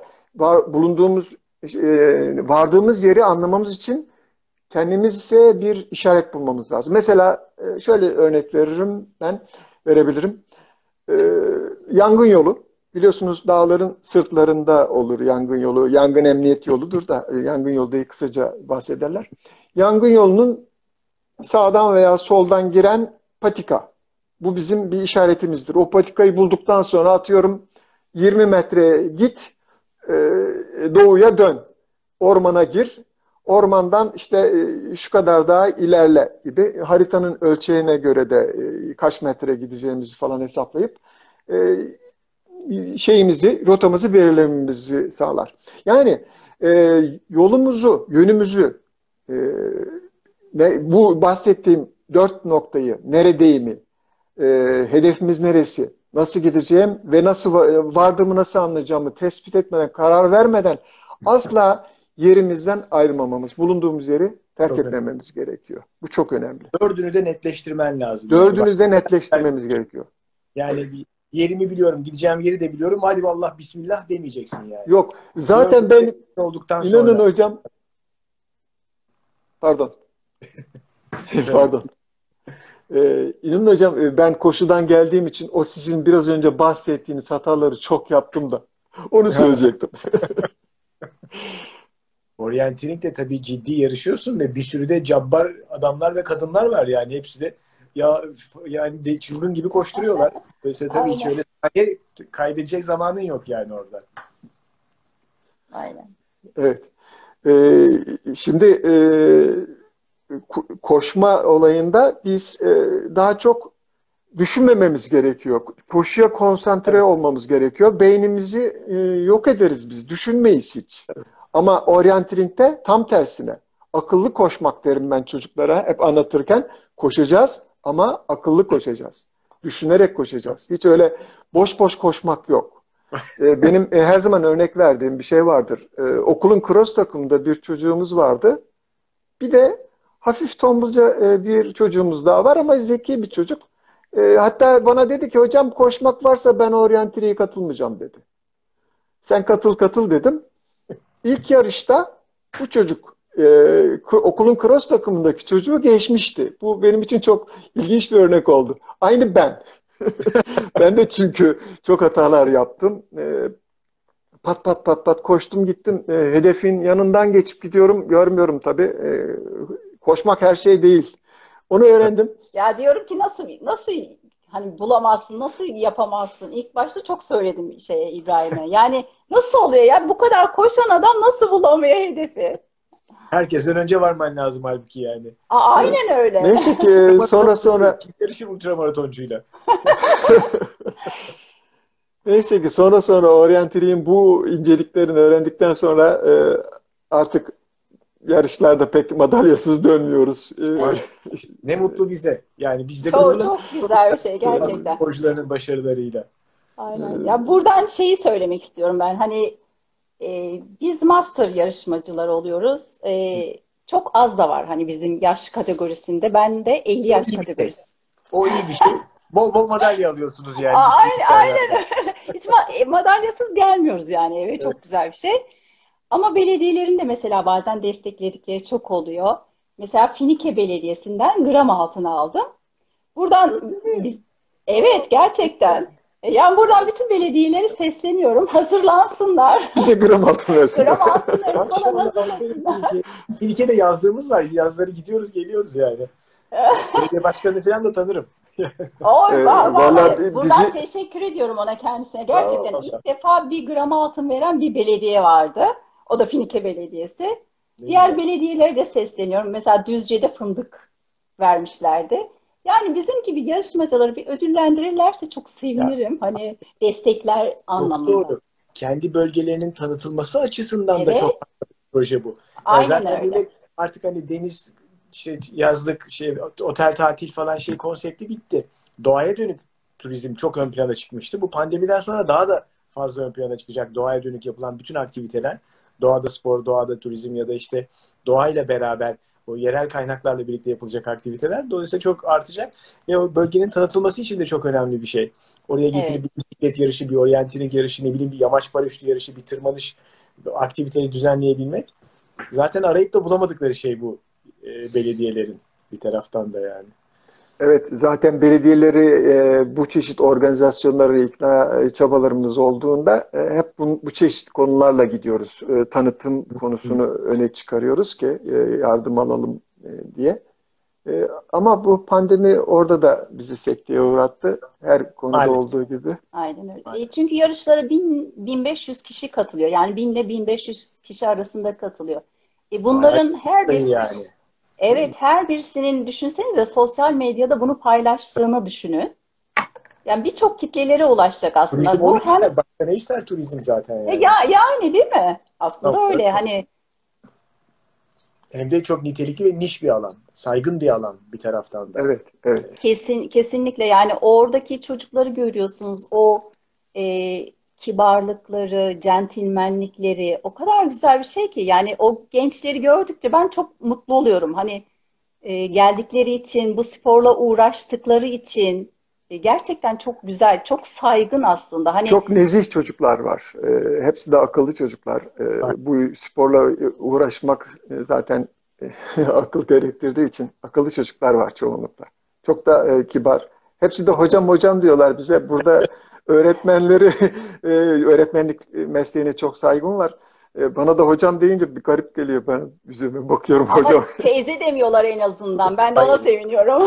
S2: vardığımız yeri anlamamız için kendimize bir işaret bulmamız lazım. Mesela şöyle örnek verebilirim. Yangın yolu. Biliyorsunuz dağların sırtlarında olur yangın yolu. Yangın emniyet yoludur da yangın yolu diye kısaca bahsederler. Yangın yolunun sağdan veya soldan giren patika. Bu bizim bir işaretimizdir. O patikayı bulduktan sonra atıyorum 20 metre git, doğuya dön. Ormana gir. Ormandan işte şu kadar daha ilerle gibi haritanın ölçeğine göre de kaç metre gideceğimizi falan hesaplayıp rotamızı belirlememizi sağlar. Yani yönümüzü bu bahsettiğim 4 noktayı, neredeyimi, hedefimiz neresi, nasıl gideceğim ve nasıl vardığımı nasıl anlayacağımı tespit etmeden, karar vermeden asla yerimizden ayrılmamamız, bulunduğumuz yeri terk etmememiz gerekiyor. Bu çok önemli.
S1: Dördünü de netleştirmen lazım.
S2: Dördünü de netleştirmemiz gerekiyor.
S1: Yani yerimi biliyorum, gideceğim yeri de biliyorum. Hadi vallahi bismillah demeyeceksin yani.
S2: Yok. Zaten ben inanın hocam. Pardon. Pardon. İnanın hocam ben koşudan geldiğim için o sizin biraz önce bahsettiğiniz hataları çok yaptım da. Onu söyleyecektim.
S1: Orienteering de tabii ciddi yarışıyorsun ve bir sürü de cabbar adamlar ve kadınlar var yani hepsi de ya yani de çılgın gibi koşturuyorlar. Dolayısıyla tabii hiç
S3: Aynen.
S1: öyle saniye kaybedecek zamanın yok yani orada.
S3: Aynen.
S2: Evet. Şimdi koşma olayında biz daha çok düşünmememiz gerekiyor. Koşuya konsantre
S1: Evet.
S2: olmamız gerekiyor. Beynimizi yok ederiz biz. Düşünmeyiz hiç. Ama orienteering'de tam tersine. Akıllı koşmak derim ben çocuklara hep anlatırken. Koşacağız ama akıllı koşacağız. Düşünerek koşacağız. Hiç öyle boş boş koşmak yok. Benim her zaman örnek verdiğim bir şey vardır. Okulun cross takımında bir çocuğumuz vardı. Bir de hafif tombulca bir çocuğumuz daha var ama zeki bir çocuk. Hatta bana dedi ki hocam koşmak varsa ben oryanteriye katılmayacağım dedi. Sen katıl katıl dedim. İlk yarışta bu çocuk okulun cross takımındaki çocuğu geçmişti. Bu benim için çok ilginç bir örnek oldu. Aynı ben. Ben de çünkü çok hatalar yaptım. Pat pat pat pat koştum gittim. Hedefin yanından geçip gidiyorum. Görmüyorum tabii. Koşmak her şey değil. Onu öğrendim.
S3: Ya diyorum ki nasıl hani bulamazsın, nasıl yapamazsın? İlk başta çok söyledim İbrahim'e. Yani nasıl oluyor ya? Bu kadar koşan adam nasıl bulamıyor hedefi?
S1: Herkesten önce varman lazım halbuki yani.
S3: Aynen öyle.
S2: Neyse ki sonra
S1: Kim yarışır ultramaratoncuyla?
S2: neyse ki sonra oryanteriğin bu inceliklerini öğrendikten sonra artık yarışlarda pek madalyasız dönmüyoruz.
S1: Ne mutlu bize. Yani biz de
S3: Çok
S1: gururlanıyoruz
S3: çok güzel bir şey gerçekten.
S1: sporcuların başarılarıyla.
S3: Aynen. Ya buradan şeyi söylemek istiyorum ben. Hani biz master yarışmacılar oluyoruz. Çok az da var hani bizim yaş kategorisinde. Ben de 50
S1: O
S3: yaş
S1: iyi bir şey.
S3: kategorisi.
S1: O iyi bir şey. Bol bol madalya alıyorsunuz yani.
S3: Aynen öyle. Hiç madalyasız gelmiyoruz yani eve.
S1: Evet.
S3: Çok güzel bir şey. Ama belediyelerin de mesela bazen destekledikleri çok oluyor. Mesela Finike Belediyesi'nden gram altın aldım. Buradan
S1: Öyle mi?
S3: biz evet gerçekten. Yani buradan bütün belediyelere sesleniyorum. Hazırlansınlar.
S2: bize gram altın versinler.
S3: Gram altınları falan
S1: Maşallah aferin
S3: hazırlasınlar.
S1: Finike. Finike'de yazdığımız var. Yazları gidiyoruz geliyoruz yani. Belediye başkanı falan da tanırım.
S3: Oy, vallahi
S2: Vallahi
S3: buradan teşekkür ediyorum ona kendisine.
S1: Bravo
S3: Gerçekten
S1: valla.
S3: ilk defa bir gram altın veren bir belediye vardı. O da Finike Belediyesi.
S1: Ne
S3: Diğer
S1: güzel.
S3: belediyelere de sesleniyorum. Mesela Düzce'de fındık vermişlerdi. Yani bizim gibi yarışmacıları bir ödüllendirirlerse çok
S1: Ya,
S3: sevinirim. Hani destekler
S1: çok
S3: anlamında.
S1: doğru. Kendi bölgelerinin tanıtılması açısından da çok
S3: Evet,
S1: farklı bir proje bu. Ya
S3: aynen
S1: zaten
S3: öyle.
S1: millet artık hani deniz işte yazlık şey otel tatil falan şey konsepti bitti. Doğaya dönük turizm çok ön plana çıkmıştı. Bu pandemiden sonra daha da fazla ön plana çıkacak. Doğaya dönük yapılan bütün aktiviteler, doğada spor, doğada turizm ya da işte doğayla beraber o yerel kaynaklarla birlikte yapılacak aktiviteler dolayısıyla çok artacak ve o bölgenin tanıtılması için de çok önemli bir şey. Oraya getirip
S3: Evet.
S1: bir bisiklet yarışı, bir orienteering yarışı, ne bileyim bir yamaç paraşütü yarışı, bir tırmanış aktiviteyi düzenleyebilmek. Zaten arayıp da bulamadıkları şey bu belediyelerin bir taraftan da yani.
S2: Evet, zaten belediyeleri bu çeşit organizasyonlara ikna çabalarımız olduğunda hep bu çeşit konularla gidiyoruz. Tanıtım konusunu öne çıkarıyoruz ki yardım alalım diye. Ama bu pandemi orada da bizi sekteye uğrattı. Her konuda
S1: Maalesef.
S2: olduğu gibi.
S3: Aynen öyle.
S1: Maalesef.
S3: Çünkü yarışlara 1500 kişi katılıyor. Yani 1000 ile 1500 kişi arasında katılıyor.
S1: Bayağı
S3: Bunların her
S1: sayı
S3: birisi,
S1: yani.
S3: evet her birisinin düşünsenize sosyal medyada bunu paylaştığını düşünün. Yani birçok kitlelere ulaşacak aslında.
S1: Turizm onu
S3: Bu hem
S1: ister. Başka ne ister turizm zaten yani.
S3: yani değil mi?
S1: Tabii,
S3: Aslında öyle.
S1: tabii.
S3: Hani
S1: Hem de çok nitelikli ve niş bir alan. Saygın bir alan bir taraftan da.
S2: Evet, evet.
S3: kesinlikle yani oradaki çocukları görüyorsunuz. O kibarlıkları, centilmenlikleri o kadar güzel bir şey ki. Yani o gençleri gördükçe ben çok mutlu oluyorum. Hani geldikleri için, bu sporla uğraştıkları için gerçekten çok güzel, çok saygın aslında. Hani
S2: Çok nezih çocuklar var. Hepsi de akıllı çocuklar. Bu sporla uğraşmak zaten akıl gerektirdiği için akıllı çocuklar var çoğunlukla. Çok da kibar. Hepsi de hocam hocam diyorlar bize. Burada öğretmenleri, öğretmenlik mesleğine çok saygım var. Bana da hocam deyince bir garip geliyor. Ben yüzüme bakıyorum
S3: Ama
S2: hocam.
S3: teyze demiyorlar en azından. Ben de ona
S1: Hayır.
S3: seviniyorum.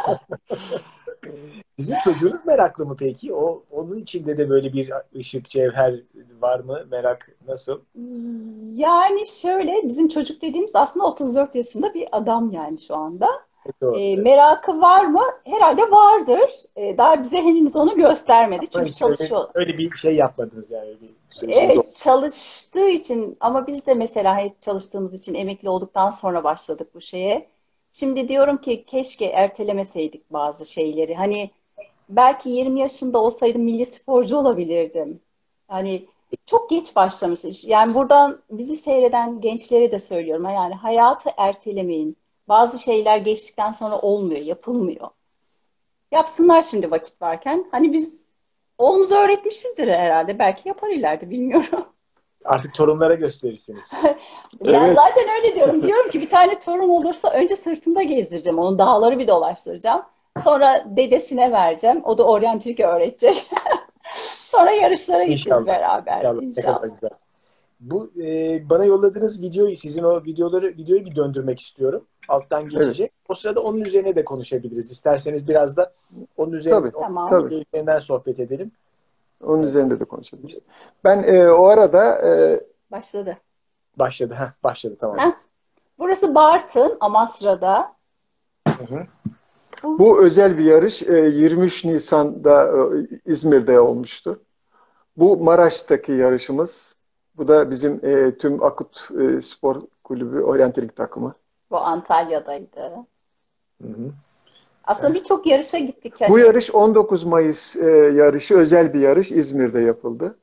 S1: Sizin çocuğunuz meraklı mı peki? Onun içinde de böyle bir ışık, cevher var mı? Merak nasıl?
S3: Yani şöyle, bizim çocuk dediğimiz aslında 34 yaşında bir adam yani şu anda.
S1: Doğru.
S3: Merakı var mı? Herhalde vardır. Daha bize henüz onu göstermedi.
S1: Ama
S3: Çünkü
S1: hiç öyle,
S3: çalışıyor.
S1: öyle bir şey yapmadınız yani. Bir süreciniz oldu.
S3: Evet, çalıştığı için, ama biz de mesela hep çalıştığımız için emekli olduktan sonra başladık bu şeye. Şimdi diyorum ki keşke ertelemeseydik bazı şeyleri. Hani belki 20 yaşında olsaydım milli sporcu olabilirdim. Hani çok geç başlamışız. Yani buradan bizi seyreden gençlere de söylüyorum. Yani hayatı ertelemeyin. Bazı şeyler geçtikten sonra olmuyor, yapılmıyor. Yapsınlar şimdi vakit varken. Hani biz oğlumuza öğretmişizdir herhalde. Belki yapar ileride, bilmiyorum.
S1: Artık torunlara gösterirsiniz.
S3: Ben
S2: Evet.
S3: zaten öyle diyorum. Diyorum ki bir tane torun olursa önce sırtımda gezdireceğim. Onun dağları bir dolaştıracağım. Sonra dedesine vereceğim. O da oryantik öğretecek. Sonra yarışlara gideceğiz
S1: İnşallah.
S3: beraber.
S1: İnşallah. Ne kadar
S3: İnşallah.
S1: güzel. Bu bana yolladığınız videoyu, sizin o videoyu bir döndürmek istiyorum. Alttan
S2: Evet.
S1: geçecek. O sırada onun üzerine de konuşabiliriz. İsterseniz biraz da onun üzerine,
S2: Tabii.
S1: o
S3: Tamam.
S2: Tabii.
S1: video üzerinden sohbet edelim.
S2: Onun üzerinde de konuşabiliriz. Ben o arada
S3: Başladı.
S1: Başladı. Başladı tamam.
S3: Heh. Burası Bartın, Amasra'da.
S1: Hı hı.
S2: bu özel bir yarış 23 Nisan'da İzmir'de olmuştu. Bu Maraş'taki yarışımız. Bu da bizim tüm Akut Spor Kulübü Orienteering takımı.
S3: Bu Antalya'daydı.
S1: Hı hı.
S3: Aslında birçok yarışa gittik.
S2: Bu
S3: Hani
S2: yarış 19 Mayıs yarışı, özel bir yarış İzmir'de yapıldı.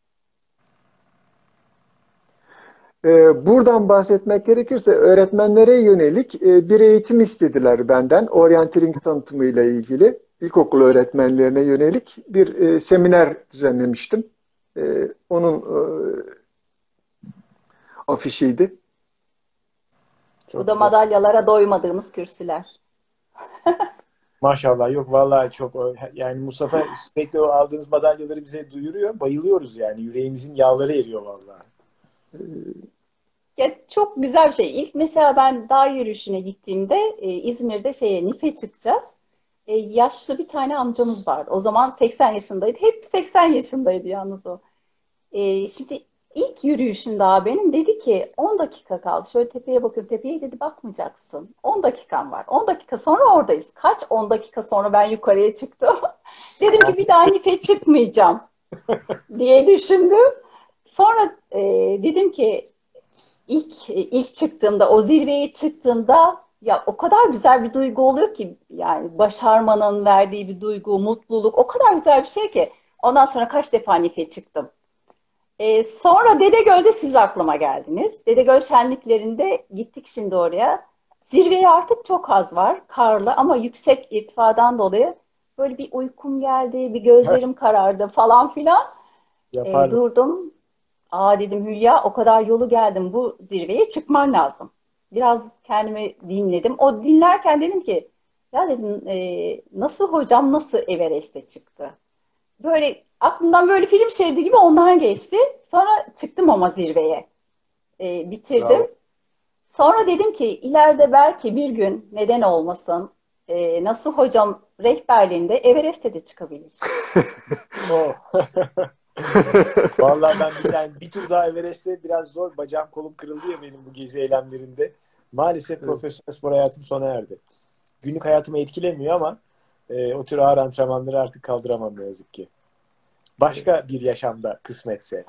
S2: Buradan bahsetmek gerekirse öğretmenlere yönelik bir eğitim istediler benden. Orienteering tanıtımıyla ilgili. İlkokul öğretmenlerine yönelik bir seminer düzenlemiştim. Onun afişiydi.
S1: Çok
S3: bu da
S1: güzel.
S3: madalyalara doymadığımız kürsüler.
S1: Maşallah, yok vallahi çok yani Mustafa sürekli o aldığınız madalyaları bize duyuruyor. Bayılıyoruz yani. Yüreğimizin yağları eriyor vallahi.
S3: Ya çok güzel bir şey. İlk mesela ben dağ yürüyüşüne gittiğimde İzmir'de Nif'e çıkacağız. Yaşlı bir tane amcamız vardı. O zaman 80 yaşındaydı. Hep 80 yaşındaydı yalnız o. Şimdi ilk yürüyüşünde benim dedi ki 10 dakika kaldı. Şöyle tepeye bakın. Tepeye dedi bakmayacaksın. 10 dakikan var. 10 dakika sonra oradayız. Kaç 10 dakika sonra ben yukarıya çıktım. Dedim ki bir daha Nif'e çıkmayacağım diye düşündüm. Sonra dedim ki ilk çıktığımda, o zirveye çıktığımda ya o kadar güzel bir duygu oluyor ki, yani başarmanın verdiği bir duygu, mutluluk o kadar güzel bir şey ki. Ondan sonra kaç defa Nif'e çıktım. Sonra Dedegöl'de siz aklıma geldiniz. Dedegöl şenliklerinde gittik şimdi oraya. Zirveye artık çok az var, karlı ama yüksek irtifadan dolayı böyle bir uykum geldi, bir gözlerim karardı falan filan.
S1: Yapardım.
S3: Durdum. Dedim Hülya, o kadar yolu geldim, bu zirveye çıkman lazım. Biraz kendimi dinledim. O dinlerken dedim ki ya dedim nasıl hocam nasıl Everest'e çıktı? Böyle aklımdan böyle film şeridi gibi onlar geçti. Sonra çıktım ama zirveye. Bitirdim.
S1: Bravo.
S3: Sonra dedim ki ileride belki bir gün neden olmasın nasıl hocam rehberliğinde Everest'e de çıkabiliriz.
S1: Oh. Vallahi ben bir tur daha Everest'te biraz zor. Bacağım kolum kırıldı ya benim bu gezi eylemlerinde. Maalesef profesyonel spor hayatım sona erdi. Günlük hayatımı etkilemiyor ama o tür ağır antrenmanları artık kaldıramam ne yazık ki. Başka bir yaşamda kısmetse.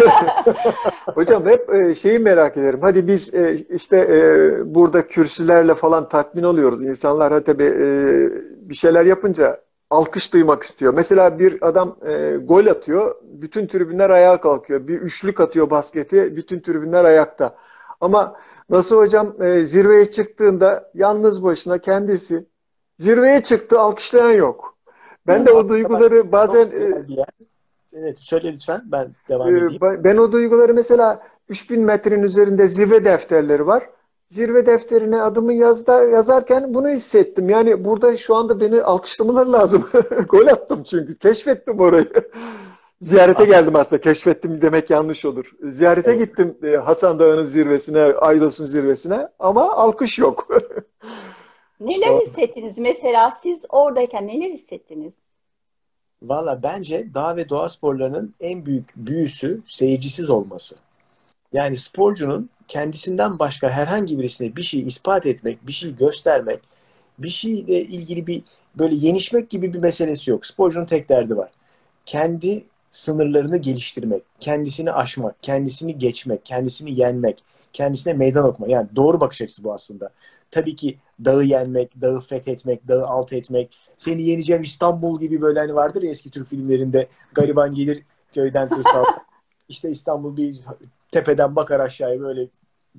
S2: Hocam hep şeyi merak ederim. Hadi biz işte burada kürsülerle falan tatmin oluyoruz. İnsanlar tabii bir şeyler yapınca alkış duymak istiyor. Mesela bir adam gol atıyor, bütün tribünler ayağa kalkıyor. Bir üçlük atıyor basketi, bütün tribünler ayakta. Ama nasıl hocam zirveye çıktığında yalnız başına kendisi zirveye çıktı, alkışlayan yok. Ben de o duyguları bazen
S1: Çok güzel bir yer. Evet, söyle lütfen. Ben devam edeyim.
S2: ben o duyguları mesela 3000 metrenin üzerinde zirve defterleri var. Zirve defterine adımı yazarken bunu hissettim. Yani burada şu anda beni alkışlamaları lazım. Gol attım çünkü. Keşfettim orayı. Ziyarete geldim aslında. Keşfettim demek yanlış olur. Ziyarete
S1: Evet.
S2: gittim Hasan Dağı'nın zirvesine, Aydos'un zirvesine ama alkış yok.
S1: İşte
S3: Neler hissettiniz? Mesela siz oradayken neler hissettiniz?
S1: valla bence dağ ve doğa sporlarının en büyük büyüsü seyircisiz olması. Yani sporcunun kendisinden başka herhangi birisine bir şey ispat etmek, bir şey göstermek, bir şeyle ilgili bir böyle yenişmek gibi bir meselesi yok. Sporcunun tek derdi var. Kendi sınırlarını geliştirmek, kendisini aşmak, kendisini geçmek, kendisini yenmek, kendisine meydan okuma. Yani doğru bakış açısı bu aslında. Tabii ki dağı yenmek, dağı fethetmek, dağı alt etmek, seni yeneceğim İstanbul gibi böyle hani vardır ya eski Türk filmlerinde gariban gelir köyden kırsal. İşte İstanbul bir tepeden bakar aşağıya böyle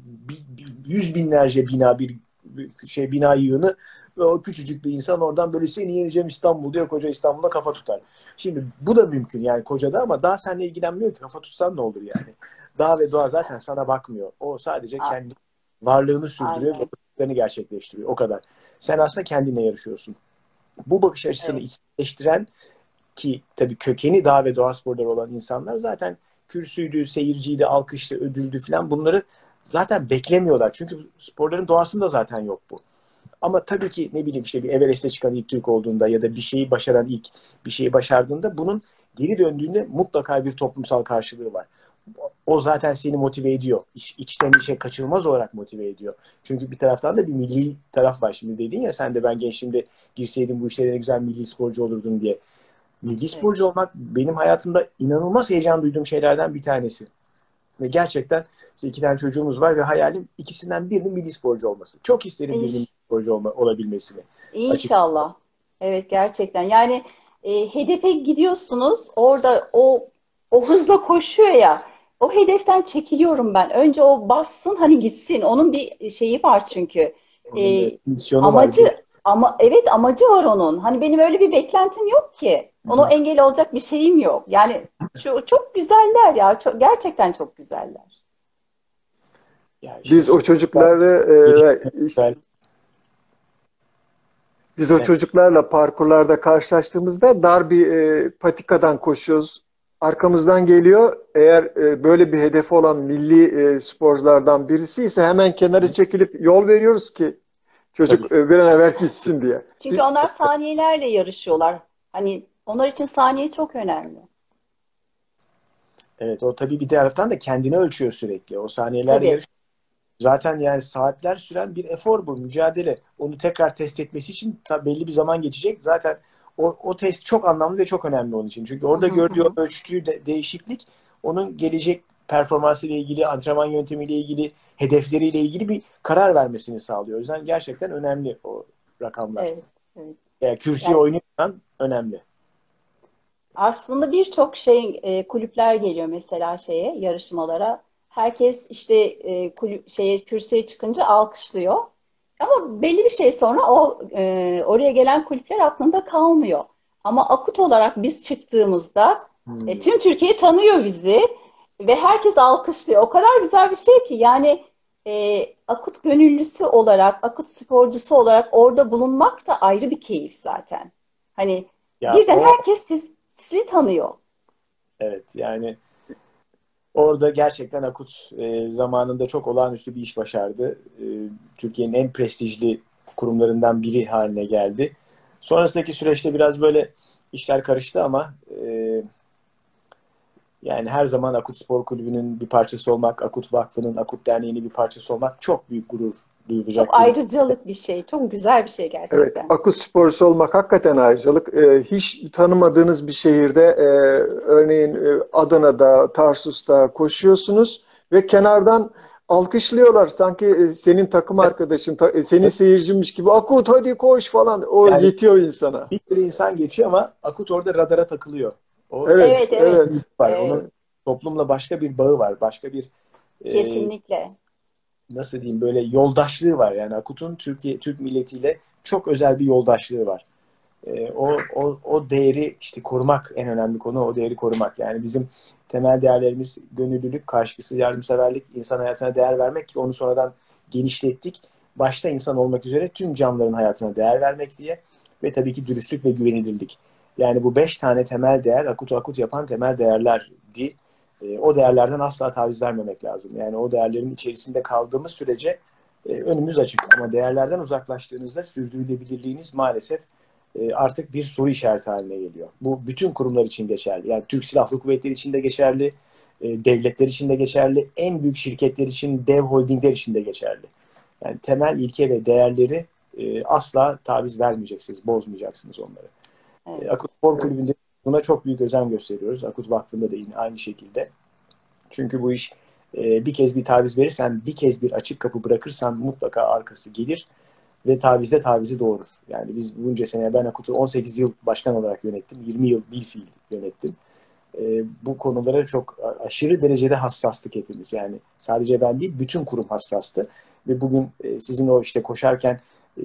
S1: yüz binlerce bina bir şey bina yığını ve o küçücük bir insan oradan böyle seni yeneceğim İstanbul diyor koca İstanbul'a kafa tutar. Şimdi bu da mümkün yani kocada ama daha seninle ilgilenmiyor ki kafa tutsan ne olur yani. Dağ ve doğa zaten sana bakmıyor. O sadece
S3: A-
S1: kendi varlığını sürdürüyor ve
S3: Aynen.
S1: bakışlarını gerçekleştiriyor. O kadar. Sen aslında kendinle yarışıyorsun. Bu bakış açısını
S3: Evet.
S1: içselleştiren ki tabii kökeni dağ ve doğa sporları olan insanlar zaten kürsüydü, seyirciydi, alkıştı, ödüldü falan bunları zaten beklemiyorlar. Çünkü sporların doğasında zaten yok bu. Ama tabii ki ne bileyim işte bir Everest'e çıkan ilk Türk olduğunda ya da bir şeyi başaran ilk bir şeyi başardığında bunun geri döndüğünde mutlaka bir toplumsal karşılığı var. O zaten seni motive ediyor. İçten içe kaçınılmaz olarak motive ediyor. Çünkü bir taraftan da bir milli taraf var. Şimdi dedin ya sen de ben gençliğimde girseydim bu işlere ne güzel milli sporcu olurdum diye. Milli
S3: Evet.
S1: sporcu olmak benim hayatımda inanılmaz heyecan duyduğum şeylerden bir tanesi. Ve gerçekten işte iki tane çocuğumuz var ve hayalim ikisinden birinin milli sporcu olması. Çok isterim birinin milli
S3: İnş,
S1: sporcu olabilmesini. Açık.
S3: inşallah. Evet, gerçekten. Yani hedefe gidiyorsunuz. Orada o hızla koşuyor ya. O hedeften çekiliyorum ben. Önce o bassın, hani gitsin. Onun bir şeyi var çünkü.
S1: Onun
S3: E,
S1: bir misyonu var.
S3: amacı ama evet, amacı var onun. Hani benim öyle bir beklentim yok ki.
S1: Hı
S3: Onu
S1: hı.
S3: engel olacak bir şeyim yok. Yani çok güzeller ya. Çok, gerçekten çok güzeller.
S1: Ya işte
S2: Biz o
S1: sporcular
S2: çocukları
S1: gelişmek
S2: işte
S1: güzel.
S2: Biz o
S1: Evet.
S2: çocuklarla parkurlarda karşılaştığımızda dar bir patikadan koşuyoruz. Arkamızdan geliyor. Eğer böyle bir hedefi olan milli sporculardan birisi ise hemen kenara çekilip yol veriyoruz ki çocuk
S1: Tabii.
S2: bir an evvel gitsin diye.
S3: Çünkü onlar saniyelerle yarışıyorlar. Hani onlar için saniye çok önemli.
S1: Evet o tabii bir taraftan da kendini ölçüyor sürekli. O saniyelerle
S3: Tabii.
S1: yarış. Zaten yani saatler süren bir efor bu, mücadele. Onu tekrar test etmesi için belli bir zaman geçecek. Zaten o test çok anlamlı ve çok önemli onun için. Çünkü
S3: Hı
S1: orada
S3: hı hı
S1: gördüğü,
S3: hı.
S1: ölçtüğü değişiklik onun gelecek performansıyla ilgili, antrenman yöntemiyle ilgili, hedefleriyle ilgili bir karar vermesini sağlıyor. O yüzden gerçekten önemli o rakamlar.
S3: Evet, evet.
S1: Yani kürsüye
S3: Yani
S1: oynuyorsan önemli.
S3: aslında birçok kulüpler geliyor mesela yarışmalara. Herkes işte kürsüye çıkınca alkışlıyor. Ama belli bir şey sonra oraya gelen kulüpler aklında kalmıyor. Ama Akut olarak biz çıktığımızda
S1: Hmm.
S3: tüm Türkiye tanıyor bizi ve herkes alkışlıyor. O kadar güzel bir şey ki yani Akut gönüllüsü olarak, Akut sporcusu olarak orada bulunmak da ayrı bir keyif zaten. Hani
S1: Ya
S3: birden
S1: o
S3: herkes sizi tanıyor.
S1: evet yani orada gerçekten Akut zamanında çok olağanüstü bir iş başardı. Türkiye'nin en prestijli kurumlarından biri haline geldi. Sonrasındaki süreçte biraz böyle işler karıştı ama yani her zaman Akut Spor Kulübü'nün bir parçası olmak, Akut Vakfı'nın, Akut Derneği'nin bir parçası olmak çok büyük gurur
S3: Çok
S1: duyulacak bir.
S3: ayrıcalık bir şey, çok güzel bir şey
S2: Evet,
S3: gerçekten.
S2: akut sporcusu olmak hakikaten ayrıcalık. Hiç tanımadığınız bir şehirde, örneğin Adana'da, Tarsus'ta koşuyorsunuz ve kenardan alkışlıyorlar. Sanki senin takım arkadaşın, senin seyircinmiş gibi. Akut hadi koş falan. O
S1: Yani
S2: yetiyor insana.
S1: bir sürü insan geçiyor ama Akut orada radara takılıyor. O
S2: Evet,
S3: Evet, evet,
S1: bir
S2: evet.
S1: var.
S3: evet,
S1: Onun toplumla başka bir bağı var. Başka bir e,
S3: kesinlikle.
S1: nasıl diyeyim böyle yoldaşlığı var. Yani Akut'un Türk milletiyle çok özel bir yoldaşlığı var. O değeri işte korumak en önemli konu o değeri korumak. Yani bizim temel değerlerimiz gönüllülük, karşılıksız yardımseverlik, insan hayatına değer vermek ki onu sonradan genişlettik. Başta insan olmak üzere tüm canlıların hayatına değer vermek diye ve tabii ki dürüstlük ve güvenilirlik. Yani bu 5 tane temel değer Akut'u Akut yapan temel değerlerdi. O değerlerden asla taviz vermemek lazım. Yani o değerlerin içerisinde kaldığımız sürece önümüz açık. Ama değerlerden uzaklaştığınızda sürdürülebilirliğiniz maalesef artık bir soru işareti haline geliyor. Bu bütün kurumlar için geçerli. Yani Türk Silahlı Kuvvetleri için de geçerli, devletler için de geçerli, en büyük şirketler için, dev holdingler için de geçerli. Yani temel ilke ve değerleri asla taviz vermeyeceksiniz, bozmayacaksınız onları.
S3: Evet.
S1: Akut Spor Kulübü'nde buna çok büyük özen gösteriyoruz. Akut Vakfı'nda da yine aynı şekilde. Çünkü bu iş bir kez bir taviz verirsen, bir kez bir açık kapı bırakırsan mutlaka arkası gelir ve tavizde tavizi doğurur. Yani biz bunca sene, ben Akut'u 18 yıl başkan olarak yönettim. 20 yıl bilfiil yönettim. Bu konulara çok aşırı derecede hassastık hepimiz. Yani sadece ben değil, bütün kurum hassastı. Ve bugün sizin o işte koşarken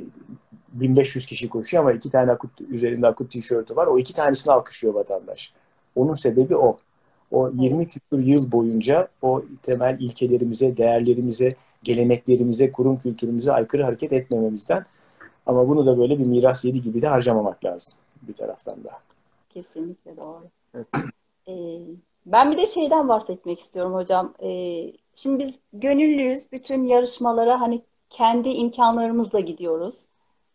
S1: 1500 kişi koşuyor ama 2 tane Akut, üzerinde Akut tişörtü var. O 2 tanesini alkışlıyor vatandaş. Onun sebebi o. O 20 küsur yıl boyunca o temel ilkelerimize, değerlerimize, geleneklerimize, kurum kültürümüze aykırı hareket etmememizden. Ama bunu da böyle bir miras yedi gibi de harcamamak lazım bir taraftan da.
S3: Kesinlikle doğru.
S2: Evet.
S3: Ben bir de şeyden bahsetmek istiyorum hocam. Şimdi biz gönüllüyüz. Bütün yarışmalara hani kendi imkanlarımızla gidiyoruz.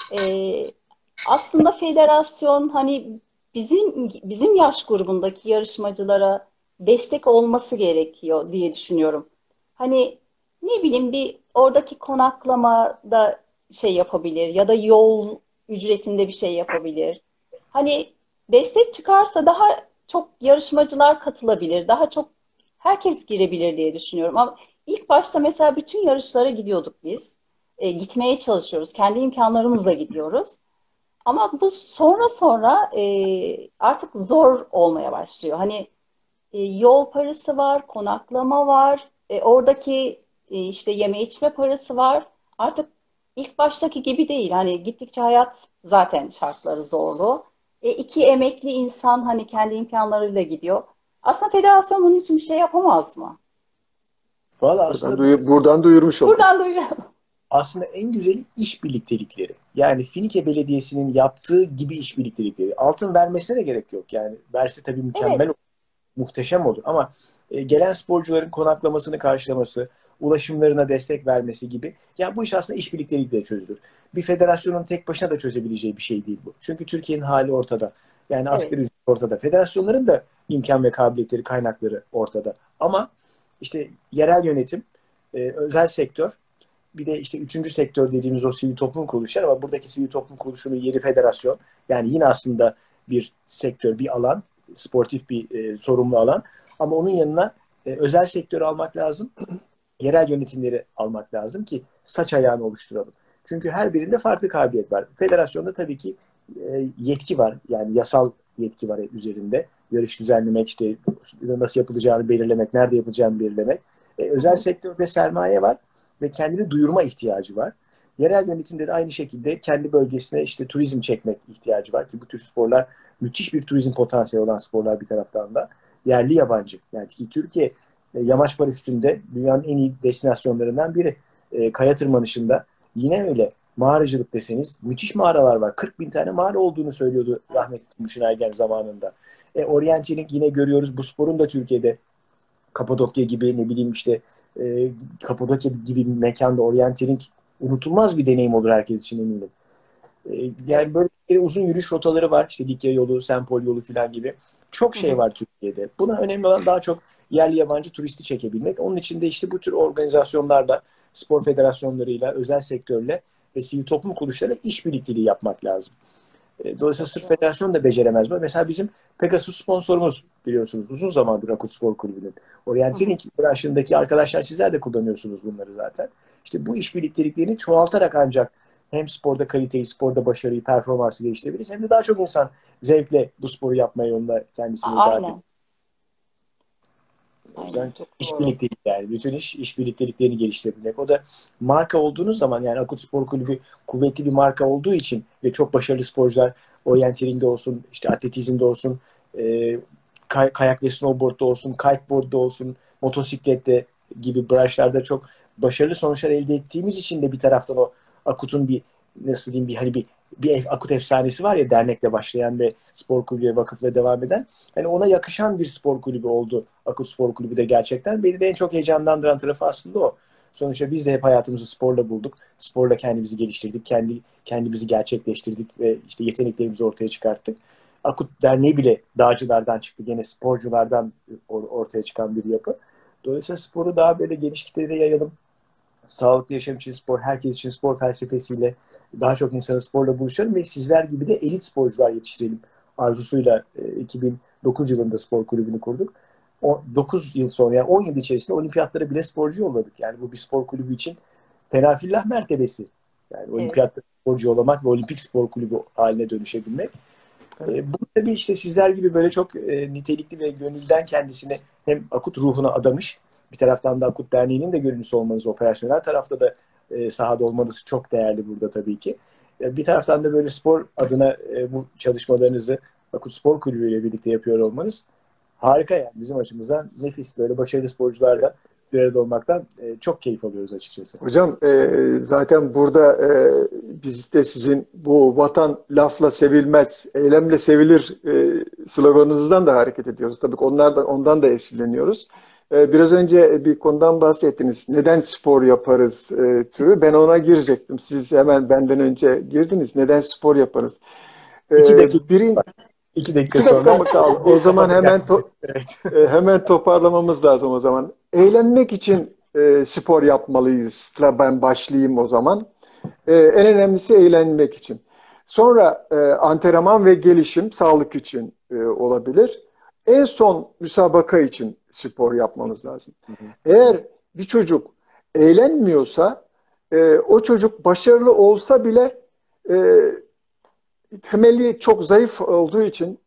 S3: Aslında federasyon hani bizim yaş grubundaki yarışmacılara destek olması gerekiyor diye düşünüyorum. Hani ne bileyim bir oradaki konaklamada şey yapabilir ya da yol ücretinde bir şey yapabilir. Hani destek çıkarsa daha çok yarışmacılar katılabilir, daha çok herkes girebilir diye düşünüyorum. Ama ilk başta mesela bütün yarışlara gidiyorduk biz. Gitmeye çalışıyoruz. Kendi imkanlarımızla gidiyoruz. Ama bu sonra artık zor olmaya başlıyor. Hani yol parası var, konaklama var, oradaki işte yeme içme parası var. Artık ilk baştaki gibi değil. Hani gittikçe hayat zaten şartları zorlu. İki emekli insan hani kendi imkanlarıyla gidiyor. Aslında federasyon bunun için bir şey yapamaz mı?
S1: Valla aslında
S2: Buradan duyurmuş olduk.
S3: Buradan duyuralım.
S1: aslında en güzeli iş birliktelikleri. Yani Finike Belediyesi'nin yaptığı gibi iş birliktelikleri. Altın vermesine de gerek yok. Yani verse tabii mükemmel
S3: Evet,
S1: olur, muhteşem olur. Ama gelen sporcuların konaklamasını karşılaması, ulaşımlarına destek vermesi gibi. Ya bu iş aslında iş birlikteliğiyle çözülür. Bir federasyonun tek başına da çözebileceği bir şey değil bu. Çünkü Türkiye'nin hali ortada. Yani
S3: evet.
S1: asgari ücret ortada. Federasyonların da imkan ve kabiliyetleri, kaynakları ortada. Ama işte yerel yönetim, özel sektör, bir de işte üçüncü sektör dediğimiz o sivil toplum kuruluşları, ama buradaki sivil toplum kuruluşunun yeri federasyon. Yani yine aslında bir sektör, bir alan, sportif bir sorumlu alan. Ama onun yanına özel sektörü almak lazım. Yerel yönetimleri almak lazım ki saç ayağını oluşturalım. Çünkü her birinde farklı kabiliyet var. Federasyonda tabii ki yetki var. Yani yasal yetki var üzerinde. Yarış düzenlemek, işte nasıl yapılacağını belirlemek, nerede yapılacağını belirlemek.
S3: Hı
S1: Özel
S3: hı.
S1: sektörde sermaye var ve kendini duyurma ihtiyacı var. Yerel yönetimde de aynı şekilde kendi bölgesine işte turizm çekmek ihtiyacı var ki bu tür sporlar müthiş bir turizm potansiyeli olan sporlar bir taraftan da. Yerli yabancı. Yani ki Türkiye yamaç paraşütünde dünyanın en iyi destinasyonlarından biri. Kaya tırmanışında yine öyle. Mağaracılık deseniz müthiş mağaralar var. 40 bin tane mağara olduğunu söylüyordu rahmetli Timuşin Ergen zamanında. Orienteering yine görüyoruz. Bu sporun da Türkiye'de Kapadokya gibi, ne bileyim işte Kapadokya gibi bir mekanda orienteering unutulmaz bir deneyim olur herkes için, eminim.
S3: Evet.
S1: Yani böyle uzun yürüyüş rotaları var. İşte Likya yolu, Sempol yolu falan gibi. Çok
S3: Hı
S1: şey
S3: hı.
S1: var Türkiye'de. Buna önemli olan daha çok yerli yabancı turisti çekebilmek. Onun için de işte bu tür organizasyonlarla, spor federasyonlarıyla, özel sektörle ve sivil toplum kuruluşlarıyla iş birlikteliği yapmak lazım. Dolayısıyla
S3: Çok
S1: sırf
S3: doğru.
S1: federasyon da beceremez bu. Mesela bizim Pegasus sponsorumuz, biliyorsunuz. Uzun zamandır Akut Spor Kulübü'nün.
S3: Hı hı.
S1: Orienteering branşındaki arkadaşlar, sizler de kullanıyorsunuz bunları zaten. İşte bu iş birlikteliklerini çoğaltarak ancak hem sporda kaliteyi, sporda başarıyı, performansı geliştirebiliriz. Hem de daha çok insan zevkle bu sporu yapmaya yolunda kendisini davet ediyor.
S3: Aynen.
S1: O
S3: Aynen.
S1: yüzden
S3: Çok
S1: iş
S3: doğru.
S1: birliktelik, yani bütün iş birlikteliklerini geliştirebilmek. O da marka olduğunuz zaman, yani Akut Spor Kulübü kuvvetli bir marka olduğu için ve çok başarılı sporcular, orienteering'de olsun, işte atletizmde olsun, kayak ve snowboard'da olsun, kiteboard'da olsun, motosiklette gibi branşlarda çok başarılı sonuçlar elde ettiğimiz için de bir taraftan o Akut'un bir, nasıl diyeyim, bir hani bir bir Akut efsanesi var ya, dernekle başlayan ve spor kulübü, vakıfla devam eden. Hani ona yakışan bir spor kulübü oldu Akut Spor Kulübü de gerçekten. Beni de en çok heyecanlandıran tarafı aslında o. Sonuçta biz de hep hayatımızı sporla bulduk. Sporla kendimizi geliştirdik, kendimizi gerçekleştirdik ve işte yeteneklerimizi ortaya çıkarttık. Akut Derneği bile dağcılardan çıktı. Gene sporculardan ortaya çıkan bir yapı. Dolayısıyla sporu daha böyle geniş kitlelere yayalım. Sağlıklı yaşam için spor, herkes için spor felsefesiyle daha çok insanı sporla buluşalım ve sizler gibi de elit sporcular yetiştirelim arzusuyla 2009 yılında spor kulübünü kurduk. 9 yıl sonra, yani 10 yıl içerisinde olimpiyatlara bile sporcu yolladık. Yani bu bir spor kulübü için fenafillah mertebesi. Yani
S3: Evet.
S1: olimpiyatlara sporcu yollamak ve olimpik spor kulübü haline dönüşebilmek. Bu tabii işte sizler gibi böyle çok nitelikli ve gönülden kendisine hem Akut ruhuna adamış, bir taraftan da Akut Derneği'nin de gönüllüsü olmanız, operasyonel tarafta da sahada olmanız çok değerli burada tabii ki. Bir taraftan da böyle spor adına bu çalışmalarınızı Akut Spor Kulübü ile birlikte yapıyor olmanız harika yani, bizim açımızdan nefis, böyle başarılı sporcularla bir arada olmaktan çok keyif alıyoruz açıkçası.
S2: Hocam zaten burada biz de sizin bu vatan lafla sevilmez, eylemle sevilir sloganınızdan da hareket ediyoruz. Tabii ki ondan da esinleniyoruz. Biraz önce bir konudan bahsettiniz. Neden spor yaparız türü. Ben ona girecektim. Siz hemen benden önce girdiniz. Neden spor yaparız?
S1: 2 dakika. 2 dakika sonra.
S2: Mı kaldı? O zaman hemen hemen toparlamamız lazım o zaman. Eğlenmek için spor yapmalıyız. Ben başlayayım o zaman. En önemlisi eğlenmek için. Sonra antrenman ve gelişim sağlık için olabilir. En son müsabaka için spor yapmamız lazım. Eğer bir çocuk eğlenmiyorsa o çocuk başarılı olsa bile temeli çok zayıf olduğu için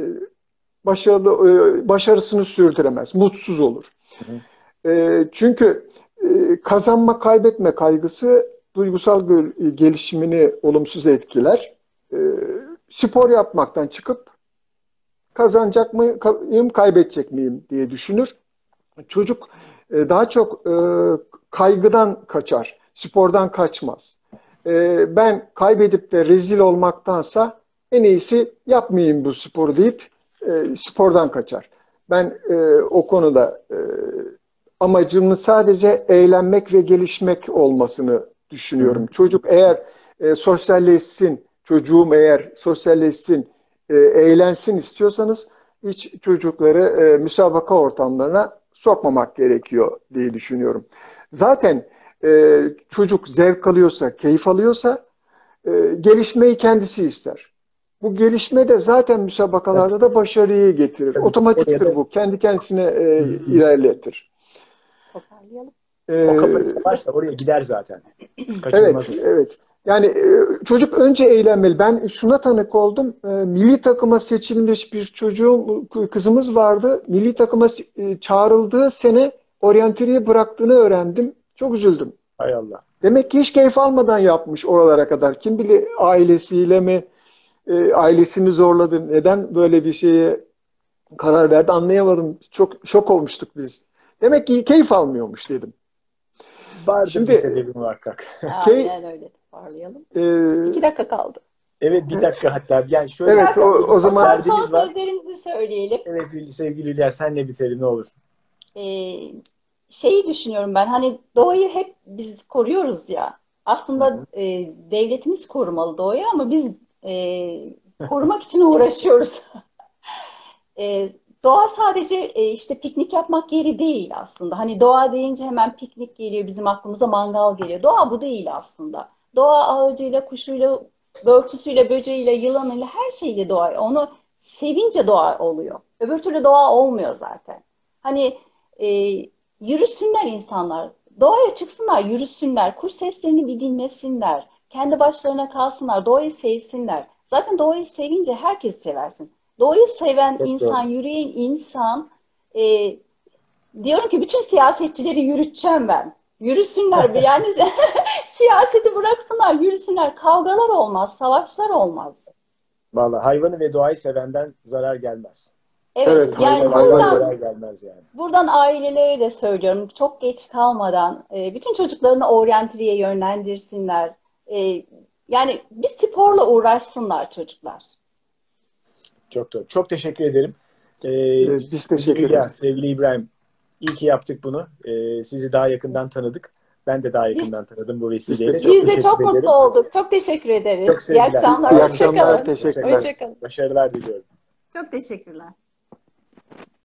S2: başarısını sürdüremez, mutsuz olur. Çünkü kazanma kaybetme kaygısı duygusal gelişimini olumsuz etkiler. Spor yapmaktan çıkıp kazanacak mıyım, kaybedecek miyim diye düşünür. Çocuk daha çok kaygıdan kaçar, spordan kaçmaz. Ben kaybedip de rezil olmaktansa en iyisi yapmayayım bu sporu deyip spordan kaçar. Ben o konuda amacımın sadece eğlenmek ve gelişmek olmasını düşünüyorum. Çocuk eğer sosyalleşsin, çocuğum eğer sosyalleşsin, eğlensin istiyorsanız hiç çocukları müsabaka ortamlarına sokmamak gerekiyor diye düşünüyorum. Zaten çocuk zevk alıyorsa, keyif alıyorsa gelişmeyi kendisi ister. Bu gelişme de zaten müsabakalarda da başarıyı getirir. Otomatiktir bu. Kendi kendisine ilerletir.
S3: Toparlayalım.
S1: O kapasite varsa oraya gider zaten. Kaçınılmaz.
S2: Evet. Yani çocuk önce eğlenmeli. Ben şuna tanık oldum. Milli takıma seçilmiş bir kızımız vardı. Milli takıma çağrıldığı sene oryanteriye bıraktığını öğrendim. Çok üzüldüm.
S1: Hay Allah.
S2: Demek ki hiç keyif almadan yapmış oralara kadar. Kim bilir ailesiyle mi, ailesi mi zorladı, neden böyle bir şeye karar verdi anlayamadım. Çok şok olmuştuk biz. Demek ki keyif almıyormuş dedim.
S1: Vardır bir sebebi muhakkak.
S3: Aynen öyle, toparlayalım. 2 dakika kaldı.
S1: Evet, 1 dakika hatta. Yani şöyle
S2: evet, o zaman
S3: son sözlerimizi söyleyelim.
S1: Evet sevgili Hülya, senle bitelim ne olur.
S3: Şeyi düşünüyorum ben, hani doğayı hep biz koruyoruz ya. Aslında devletimiz korumalı doğayı ama biz korumak için uğraşıyoruz. Doğa sadece işte piknik yapmak yeri değil aslında. Hani doğa deyince hemen piknik geliyor, bizim aklımıza mangal geliyor. Doğa bu değil aslında. Doğa ağacıyla, kuşuyla, börtüsüyle, böceğiyle, yılanıyla, her şeyle doğa. Onu sevince doğa oluyor. Öbür türlü doğa olmuyor zaten. Hani yürüsünler insanlar. Doğaya çıksınlar, yürüsünler. Kuş seslerini bir dinlesinler. Kendi başlarına kalsınlar. Doğayı sevsinler. Zaten doğayı sevince herkesi seversin. Doğayı seven
S1: çok
S3: insan,
S1: doğru.
S3: yürüyen insan, diyorum ki bütün siyasetçileri yürüteceğim ben. Yürüsünler. Yani siyaseti bıraksınlar, yürüsünler. Kavgalar olmaz, savaşlar olmaz.
S1: Vallahi hayvanı ve doğayı sevenden zarar gelmez.
S3: Evet, yani
S1: hayvan zarar gelmez yani.
S3: Buradan ailelere de söylüyorum, çok geç kalmadan bütün çocuklarını oryantriye yönlendirsinler. Yani bir sporla uğraşsınlar çocuklar.
S1: Çok doğru. Çok teşekkür ederim.
S2: Biz teşekkür
S1: Hülya,
S2: ederiz.
S1: sevgili İbrahim, iyi ki yaptık bunu. Sizi daha yakından tanıdık. Ben de daha
S3: Biz,
S1: yakından tanıdım bu vesileyle.
S2: Biz
S1: Çok
S3: biz de
S1: teşekkür
S3: çok
S1: ederim.
S3: mutlu olduk. Çok teşekkür
S1: Çok
S3: ederiz. İyi
S1: sevgiler.
S3: akşamlar.
S2: İyi
S3: Hoşça
S2: akşamlar.
S3: kalın.
S2: Teşekkürler.
S3: Hoşça kalın.
S1: Başarılar diliyorum.
S3: Çok teşekkürler.